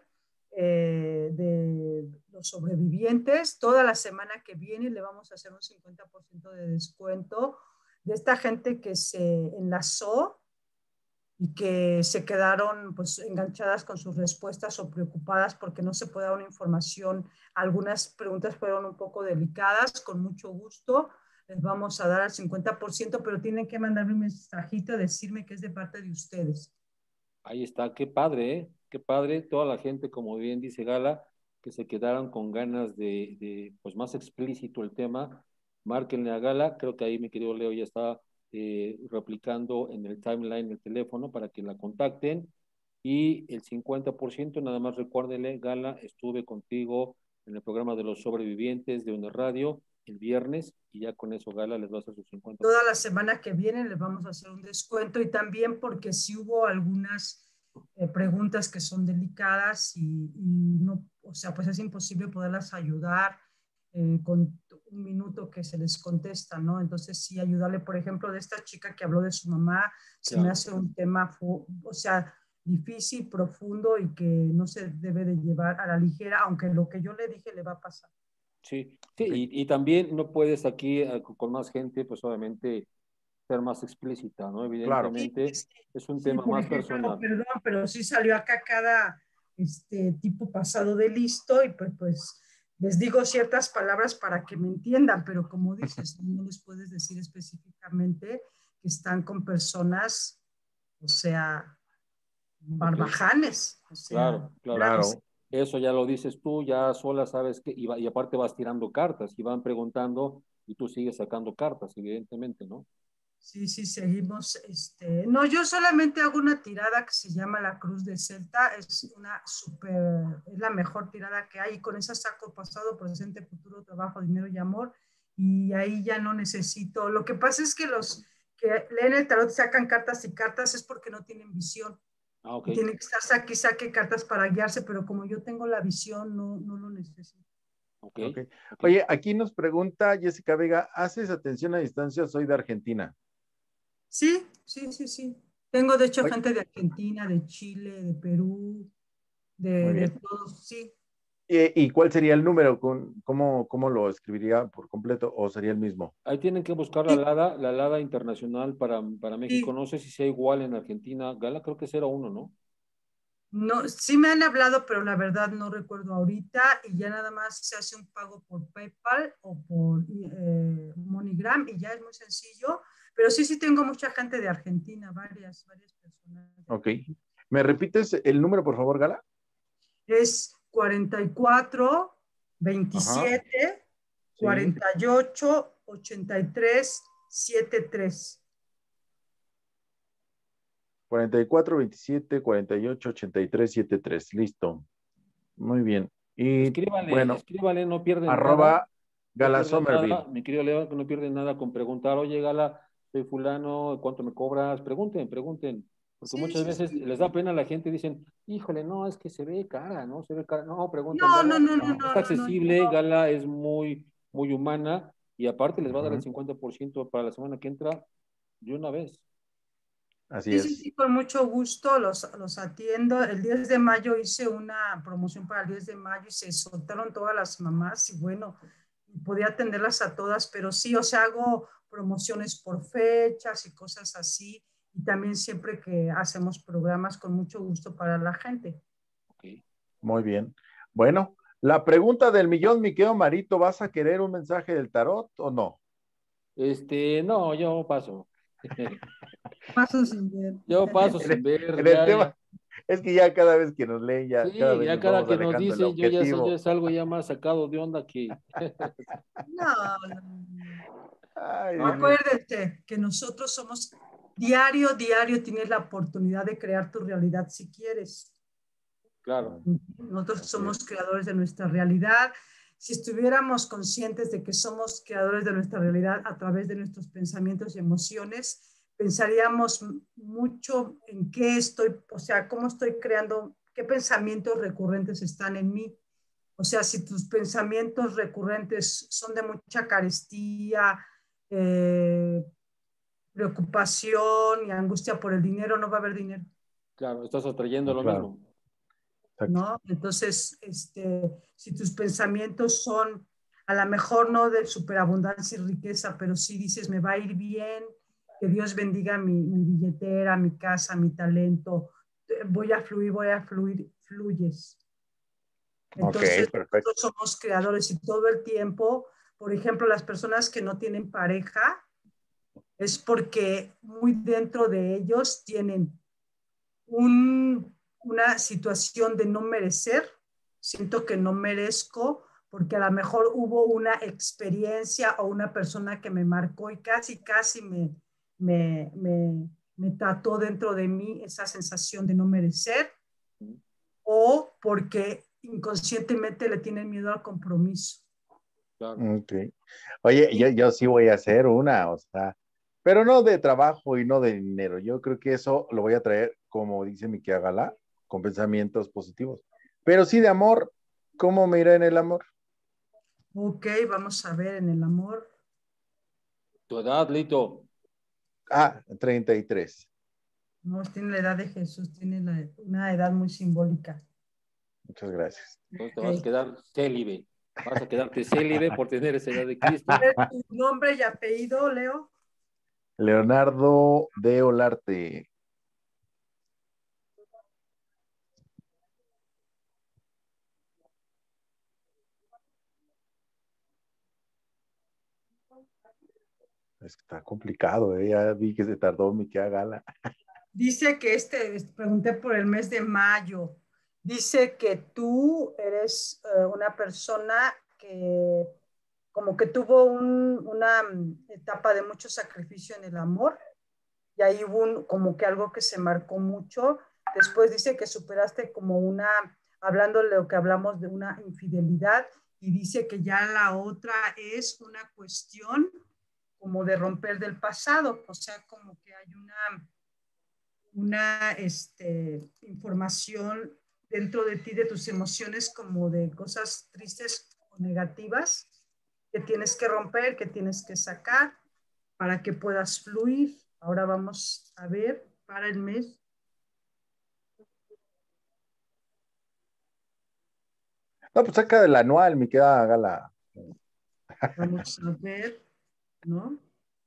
de los sobrevivientes, toda la semana que viene le vamos a hacer un 50% de descuento de esta gente que se enlazó y que se quedaron pues enganchadas con sus respuestas o preocupadas porque no se puede dar una información. Algunas preguntas fueron un poco delicadas, con mucho gusto les vamos a dar al 50%, pero tienen que mandarme un mensajito, decirme que es de parte de ustedes. Ahí está, qué padre, ¿eh? Qué padre. Toda la gente, como bien dice Gala, que se quedaron con ganas pues más explícito el tema. Márquenle a Gala, creo que ahí mi querido Leo ya está replicando en el timeline el teléfono para que la contacten. Y el 50%, nada más recuérdele, Gala, estuve contigo en el programa de los sobrevivientes de una radio el viernes y ya con eso Gala les va a hacer sus 50%. Toda la semana que viene les vamos a hacer un descuento y también porque sí hubo algunas preguntas que son delicadas y no, o sea, pues es imposible poderlas ayudar con un minuto que se les contesta, ¿no? Entonces sí ayudarle, por ejemplo, de esta chica que habló de su mamá, se me hace un tema, o sea, difícil, profundo y que no se debe de llevar a la ligera, aunque lo que yo le dije le va a pasar. Sí, sí, y también no puedes aquí con más gente, pues obviamente ser más explícita, ¿no? Evidentemente Sí, es un sí, tema por más ejemplo, personal. perdón, pero sí salió acá cada tipo pasado de listo y pues les digo ciertas palabras para que me entiendan, pero como dices, no les puedes decir específicamente que están con personas, o sea, barbajanes, o sea, Claro. Eso ya lo dices tú, ya sola sabes que, y aparte vas tirando cartas y van preguntando y tú sigues sacando cartas, evidentemente, ¿no? Sí, sí, seguimos. No, yo solamente hago una tirada que se llama la Cruz de Celta. Es es la mejor tirada que hay. Y con esa saco pasado, presente, futuro, trabajo, dinero y amor. Y ahí ya no necesito. Lo que pasa es que los que leen el tarot sacan cartas y cartas es porque no tienen visión. Ah, ok. Y tienen que estar saque cartas para guiarse, pero como yo tengo la visión, no lo necesito. Okay. Oye, aquí nos pregunta Jessica Vega, ¿haces atención a distancia? Soy de Argentina. Sí, sí, sí, sí. Tengo de hecho Oye, gente de Argentina, de Chile, de Perú, muy de bien. todos, sí. ¿Y cuál sería el número? ¿Cómo lo escribiría por completo o sería el mismo? Ahí tienen que buscar Sí, la LADA internacional para México. sí. No sé si sea igual en Argentina. Gala creo que es 01, ¿no? No, sí me han hablado, pero la verdad no recuerdo ahorita y ya nada más se hace un pago por PayPal o por MoneyGram y ya es muy sencillo, pero sí tengo mucha gente de Argentina, varias personas. Ok. ¿Me repites el número, por favor, Gala? Es 44 Ajá. 27 Sí. 48 83 73. 44 27 48 83 73. Listo. Muy bien. Y bueno, Escríbale, no pierden nada. arroba No Gala pierden Somerville. nada, mi querido Leo, que no pierden nada con preguntar, oye, Gala, soy fulano, ¿cuánto me cobras? Pregunten, porque Sí, muchas sí, veces sí. les da pena a la gente y dicen, híjole, no, es que se ve cara, ¿no? Se ve cara. No, pregunten, No, Gala no, no, no, es no, no, no. accesible, Gala es muy humana y aparte les va a dar el Ujú. 50% para la semana que entra de una vez. Así Sí, sí, es. sí, con mucho gusto los atiendo. El 10 de mayo hice una promoción para el 10 de mayo y se soltaron todas las mamás y bueno, podía atenderlas a todas, pero sí, o sea, hago promociones por fechas y cosas así y también siempre que hacemos programas con mucho gusto para la gente. Okay. Muy bien. Bueno, la pregunta del millón, mi querido Marito, ¿vas a querer un mensaje del tarot o no? No, yo paso. Paso sin ver. Yo paso sin ver, En el ya. tema, es que ya cada vez que nos leen, ya cada Sí, vez ya nos cada vamos que nos alejando del dicen, yo ya, ya objetivo. es algo ya más sacado de onda que... No, no, no. Ay, Dios No, mío. Acuérdate que nosotros somos diario tienes la oportunidad de crear tu realidad si quieres. claro, Nosotros Así somos es. creadores de nuestra realidad. Si estuviéramos conscientes de que somos creadores de nuestra realidad a través de nuestros pensamientos y emociones, pensaríamos mucho en qué estoy, o sea, cómo estoy creando, qué pensamientos recurrentes están en mí. O sea, si tus pensamientos recurrentes son de mucha carestía, eh, preocupación y angustia por el dinero, no va a haber dinero. claro, estás atrayendo lo Claro, mismo. exacto. ¿No? Entonces, si tus pensamientos son a lo mejor no de superabundancia y riqueza, pero sí dices, me va a ir bien, que Dios bendiga mi billetera, mi casa, mi talento, voy a fluir, fluyes. Ok, Entonces, perfecto. nosotros somos creadores y todo el tiempo, por ejemplo, las personas que no tienen pareja, es porque muy dentro de ellos tienen una situación de no merecer, siento que no merezco porque a lo mejor hubo una experiencia o una persona que me marcó y casi me trató dentro de mí esa sensación de no merecer o porque inconscientemente le tienen miedo al compromiso. Claro. Ok. Oye, yo sí voy a hacer una, o sea, pero no de trabajo y no de dinero. Yo creo que eso lo voy a traer, como dice mi Gala, con pensamientos positivos. Pero sí de amor, ¿cómo me irá en el amor? Ok, vamos a ver en el amor. Tu edad, Lito. Ah, 33. No, tiene la edad de Jesús, tiene una edad muy simbólica. Muchas gracias. Entonces te vas a Ok. quedar célibe. Vas a quedarte célibe por tener esa edad de A Cristo. ver, tu nombre y apellido, Leo. Leonardo de Olarte. Es que está complicado, ¿eh? Ya vi que se tardó mi Gala. Dice que pregunté por el mes de mayo. Dice que tú eres una persona que como que tuvo una etapa de mucho sacrificio en el amor y ahí hubo como que algo que se marcó mucho. Después dice que superaste como hablando de lo que hablamos de una infidelidad y dice que ya la otra es una cuestión como de romper del pasado, o sea, como que hay una información dentro de ti, de tus emociones, como de cosas tristes o negativas que tienes que romper, que tienes que sacar para que puedas fluir. Ahora vamos a ver para el mes. No, pues saca del anual, mi Gala. Vamos a ver, ¿no?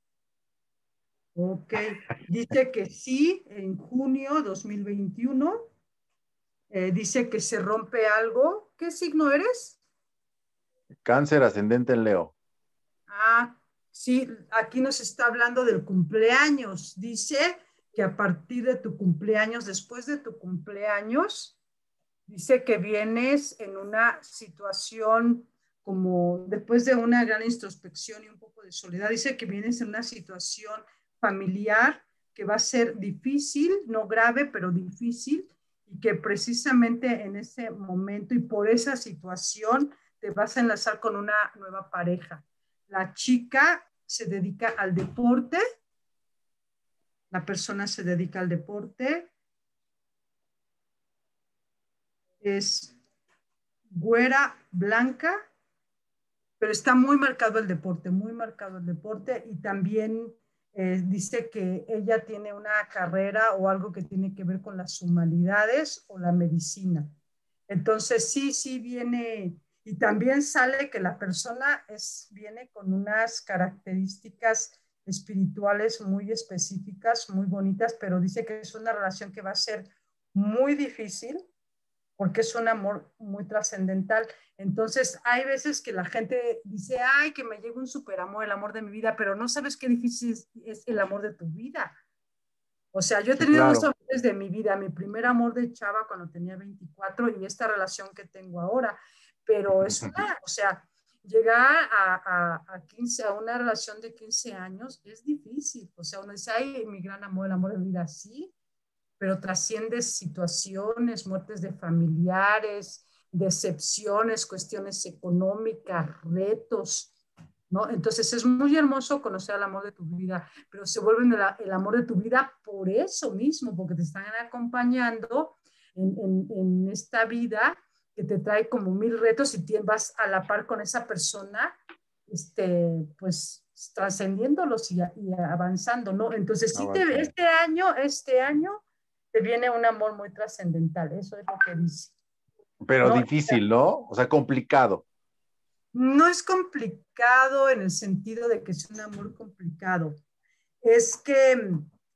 Ok. Dice que sí, en junio 2021. Dice que se rompe algo. ¿Qué signo eres? Cáncer ascendente en Leo. Ah, sí, aquí nos está hablando del cumpleaños. Dice que a partir de tu cumpleaños, después de tu cumpleaños, dice que vienes en una situación como después de una gran introspección y un poco de soledad, dice que vienes en una situación familiar que va a ser difícil, no grave, pero difícil, y que precisamente en ese momento y por esa situación te vas a enlazar con una nueva pareja. La chica se dedica al deporte, la persona se dedica al deporte, es güera, blanca, pero está muy marcado el deporte, muy marcado el deporte y también dice que ella tiene una carrera o algo que tiene que ver con las humanidades o la medicina. Entonces sí, sí viene y también sale que la persona viene con unas características espirituales muy específicas, muy bonitas, pero dice que es una relación que va a ser muy difícil porque es un amor muy trascendental. Entonces, hay veces que la gente dice, ay, que me llega un superamor, el amor de mi vida, pero no sabes qué difícil es el amor de tu vida. O sea, yo he Sí, tenido dos claro. amores de mi vida, mi primer amor de chava cuando tenía 24 y esta relación que tengo ahora, pero es una, o sea, llegar a 15, a una relación de 15 años es difícil. O sea, uno dice, ay, mi gran amor, el amor de mi vida, sí, pero trasciende situaciones, muertes de familiares, decepciones, cuestiones económicas, retos, ¿no? Entonces es muy hermoso conocer al amor de tu vida, pero se vuelven el amor de tu vida por eso mismo, porque te están acompañando en esta vida que te trae como mil retos y vas a la par con esa persona, pues trascendiéndolos y avanzando, ¿no? Entonces, sí, Avanzando. este año te viene un amor muy trascendental, eso es lo que dice, Pero ¿no? difícil, ¿no? O sea, complicado. No es complicado en el sentido de que es un amor complicado, es que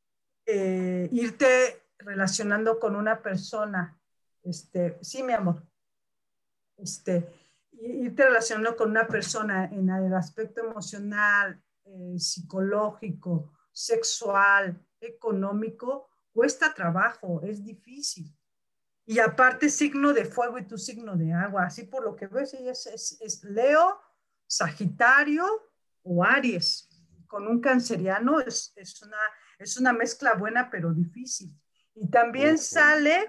irte relacionando con una persona, sí, mi amor, este, irte relacionando con una persona en el aspecto emocional, psicológico, sexual, económico, cuesta trabajo, es difícil. Y aparte signo de fuego y tu signo de agua. Así por lo que ves, ella es Leo, Sagitario o Aries. Con un canceriano es una mezcla buena pero difícil. Y también Ok. sale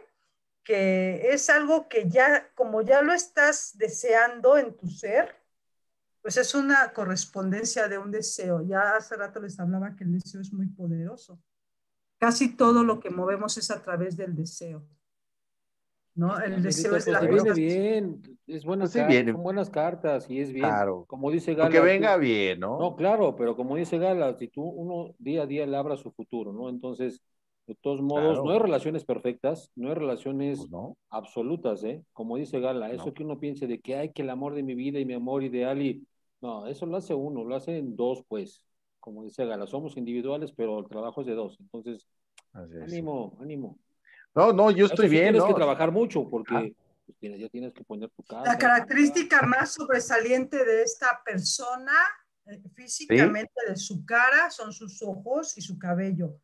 que es algo que ya, como ya lo estás deseando en tu ser, Pues es una correspondencia de un deseo. Ya hace rato les hablaba que el deseo es muy poderoso. Casi todo lo que movemos es a través del deseo, ¿no? El deseo Angelita, es pues la si viene cosa. bien, es buena Pues sí, carta, viene, son buenas cartas y es bien. claro. Como dice Lo que Gala, venga bien, ¿no? no, claro, pero como dice Gala, si tú uno día a día labra su futuro, ¿no? Entonces, de todos modos, no hay Claro, relaciones perfectas, no hay pues relaciones no, absolutas, ¿eh? Como dice Gala, eso no. que uno piense de que hay que el amor de mi vida y mi amor ideal y no, eso lo hace uno, lo hacen dos, pues. Como dice Gala, somos individuales, pero el trabajo es de dos. Entonces, Así es. ánimo, ánimo. No, no, yo Eso estoy sí bien, tienes que ¿no? trabajar mucho Ah, porque pues, ya tienes que poner tu La casa, tu lugar. característica más sobresaliente de esta persona sí, físicamente de su cara son sus ojos y su cabello.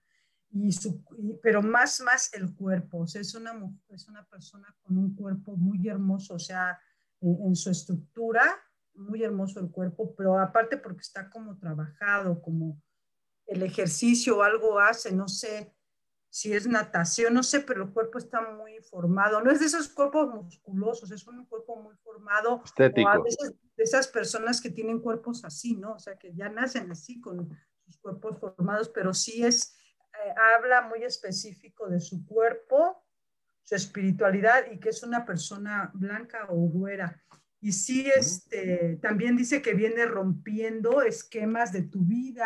Pero más el cuerpo. O sea, es una persona con un cuerpo muy hermoso, o sea, en su estructura, muy hermoso el cuerpo, pero aparte porque está como trabajado, como el ejercicio o algo hace, no sé si es natación, no sé, pero el cuerpo está muy formado. No es de esos cuerpos musculosos, es un cuerpo muy formado, o a estético. veces de esas personas que tienen cuerpos así, ¿no? O sea, que ya nacen así con sus cuerpos formados, pero sí habla muy específico de su cuerpo, su espiritualidad y que es una persona blanca o güera. Y sí, también dice que viene rompiendo esquemas de tu vida,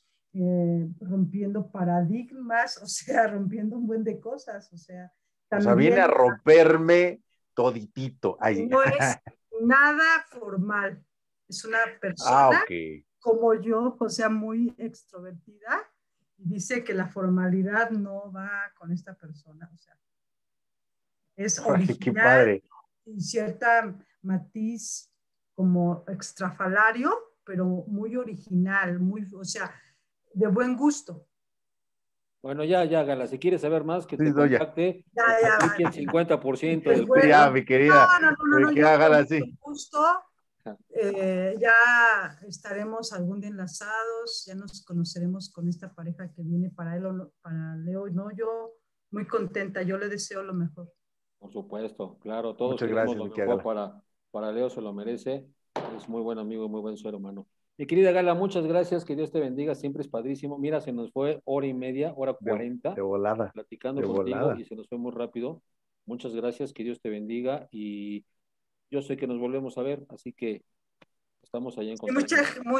rompiendo paradigmas, o sea, rompiendo un buen de cosas, o sea, O sea, viene a también romperme toditito. Ay, no es nada formal, es una ah, persona ok. como yo, o sea, muy extrovertida, y dice que la formalidad no va con esta persona, o sea, es Órale, qué original padre. y cierta matiz como extrafalario, pero muy original, muy, o sea, de buen gusto. Bueno, ya, Gala, si quieres saber más, que Sí, te no, ya. contacte, Ya, que te ya, aplique el 50% pues del Sí, ya, bueno, plan. mi querida. no, Que yo con hágala mucho así. gusto. Ya estaremos algún día enlazados, ya nos conoceremos con esta pareja que viene para él o para Leo. No, yo muy contenta, yo le deseo lo mejor. Por supuesto, claro, todos Muchas queremos gracias, lo mi querida mejor Gala. para Leo, se lo merece. Es muy buen amigo y muy buen ser humano. Mi querida Gala, muchas gracias, que Dios te bendiga, siempre es padrísimo. Mira, se nos fue hora y media, hora De, 40, de volada, platicando de contigo volada. y se nos fue muy rápido. Muchas gracias, que Dios te bendiga y yo sé que nos volvemos a ver, así que estamos ahí en Y contacto.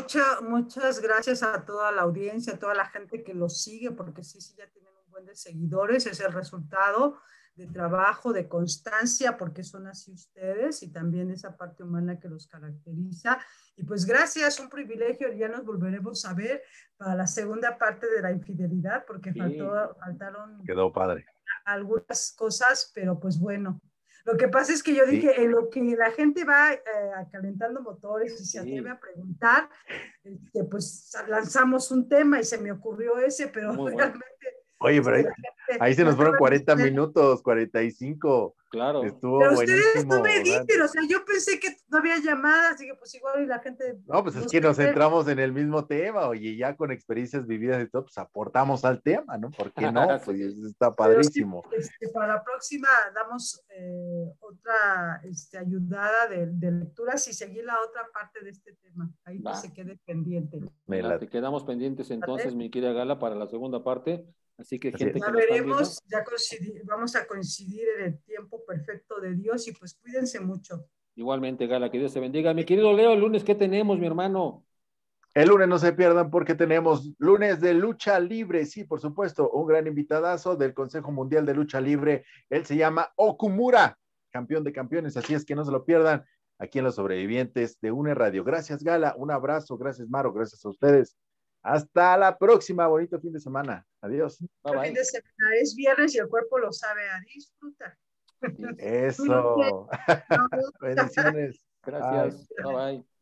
muchas gracias a toda la audiencia, a toda la gente que los sigue, porque sí, ya tienen un buen de seguidores, es el resultado de trabajo, de constancia, porque son así ustedes y también esa parte humana que los caracteriza. Y pues gracias, un privilegio, ya nos volveremos a ver para la segunda parte de la infidelidad, porque Sí, faltaron Quedó padre. algunas cosas, pero pues bueno. Lo que pasa es que yo Sí, dije, en lo que la gente va calentando motores y se atreve sí, a preguntar, pues lanzamos un tema y se me ocurrió ese, pero muy bueno. realmente oye, pero la ahí gente se ya nos te fueron va a 40 decir, minutos, 45. Claro. Estuvo pero ustedes no me buenísimo. O sea, dicen, o sea, yo pensé que no había llamadas, dije, pues igual y la gente, no, pues no es sé que nos qué. centramos en el mismo tema, oye, ya con experiencias vividas y todo, pues aportamos al tema, ¿no? ¿Por qué no? Pues Sí. está Pero sí, padrísimo. para la próxima damos otra ayudada de lecturas y seguir la otra parte de este tema. Ahí que Va, se quede pendiente. me Me la, late. Quedamos pendientes entonces, ¿Vale? mi querida Gala, para la segunda parte. Así que así gente es. que Ya nos están viendo, veremos, vamos a coincidir en el tiempo perfecto de Dios y pues cuídense mucho. igualmente, Gala, que Dios te bendiga. Mi querido Leo, el lunes, ¿qué tenemos, mi hermano? El lunes no se pierdan porque tenemos lunes de lucha libre. Sí, por supuesto, un gran invitadazo del Consejo Mundial de Lucha Libre. Él se llama Okumura, campeón de campeones. Así es que no se lo pierdan aquí en Los Sobrevivientes de UNE Radio. Gracias, Gala. Un abrazo. Gracias, Maro. Gracias a ustedes. Hasta la próxima. Bonito fin de semana. Adiós. Bye, El fin bye. de semana es viernes y el cuerpo lo sabe a disfrutar. Sí. Eso. Cuídense. Bendiciones. Bye. Gracias. Bye, bye.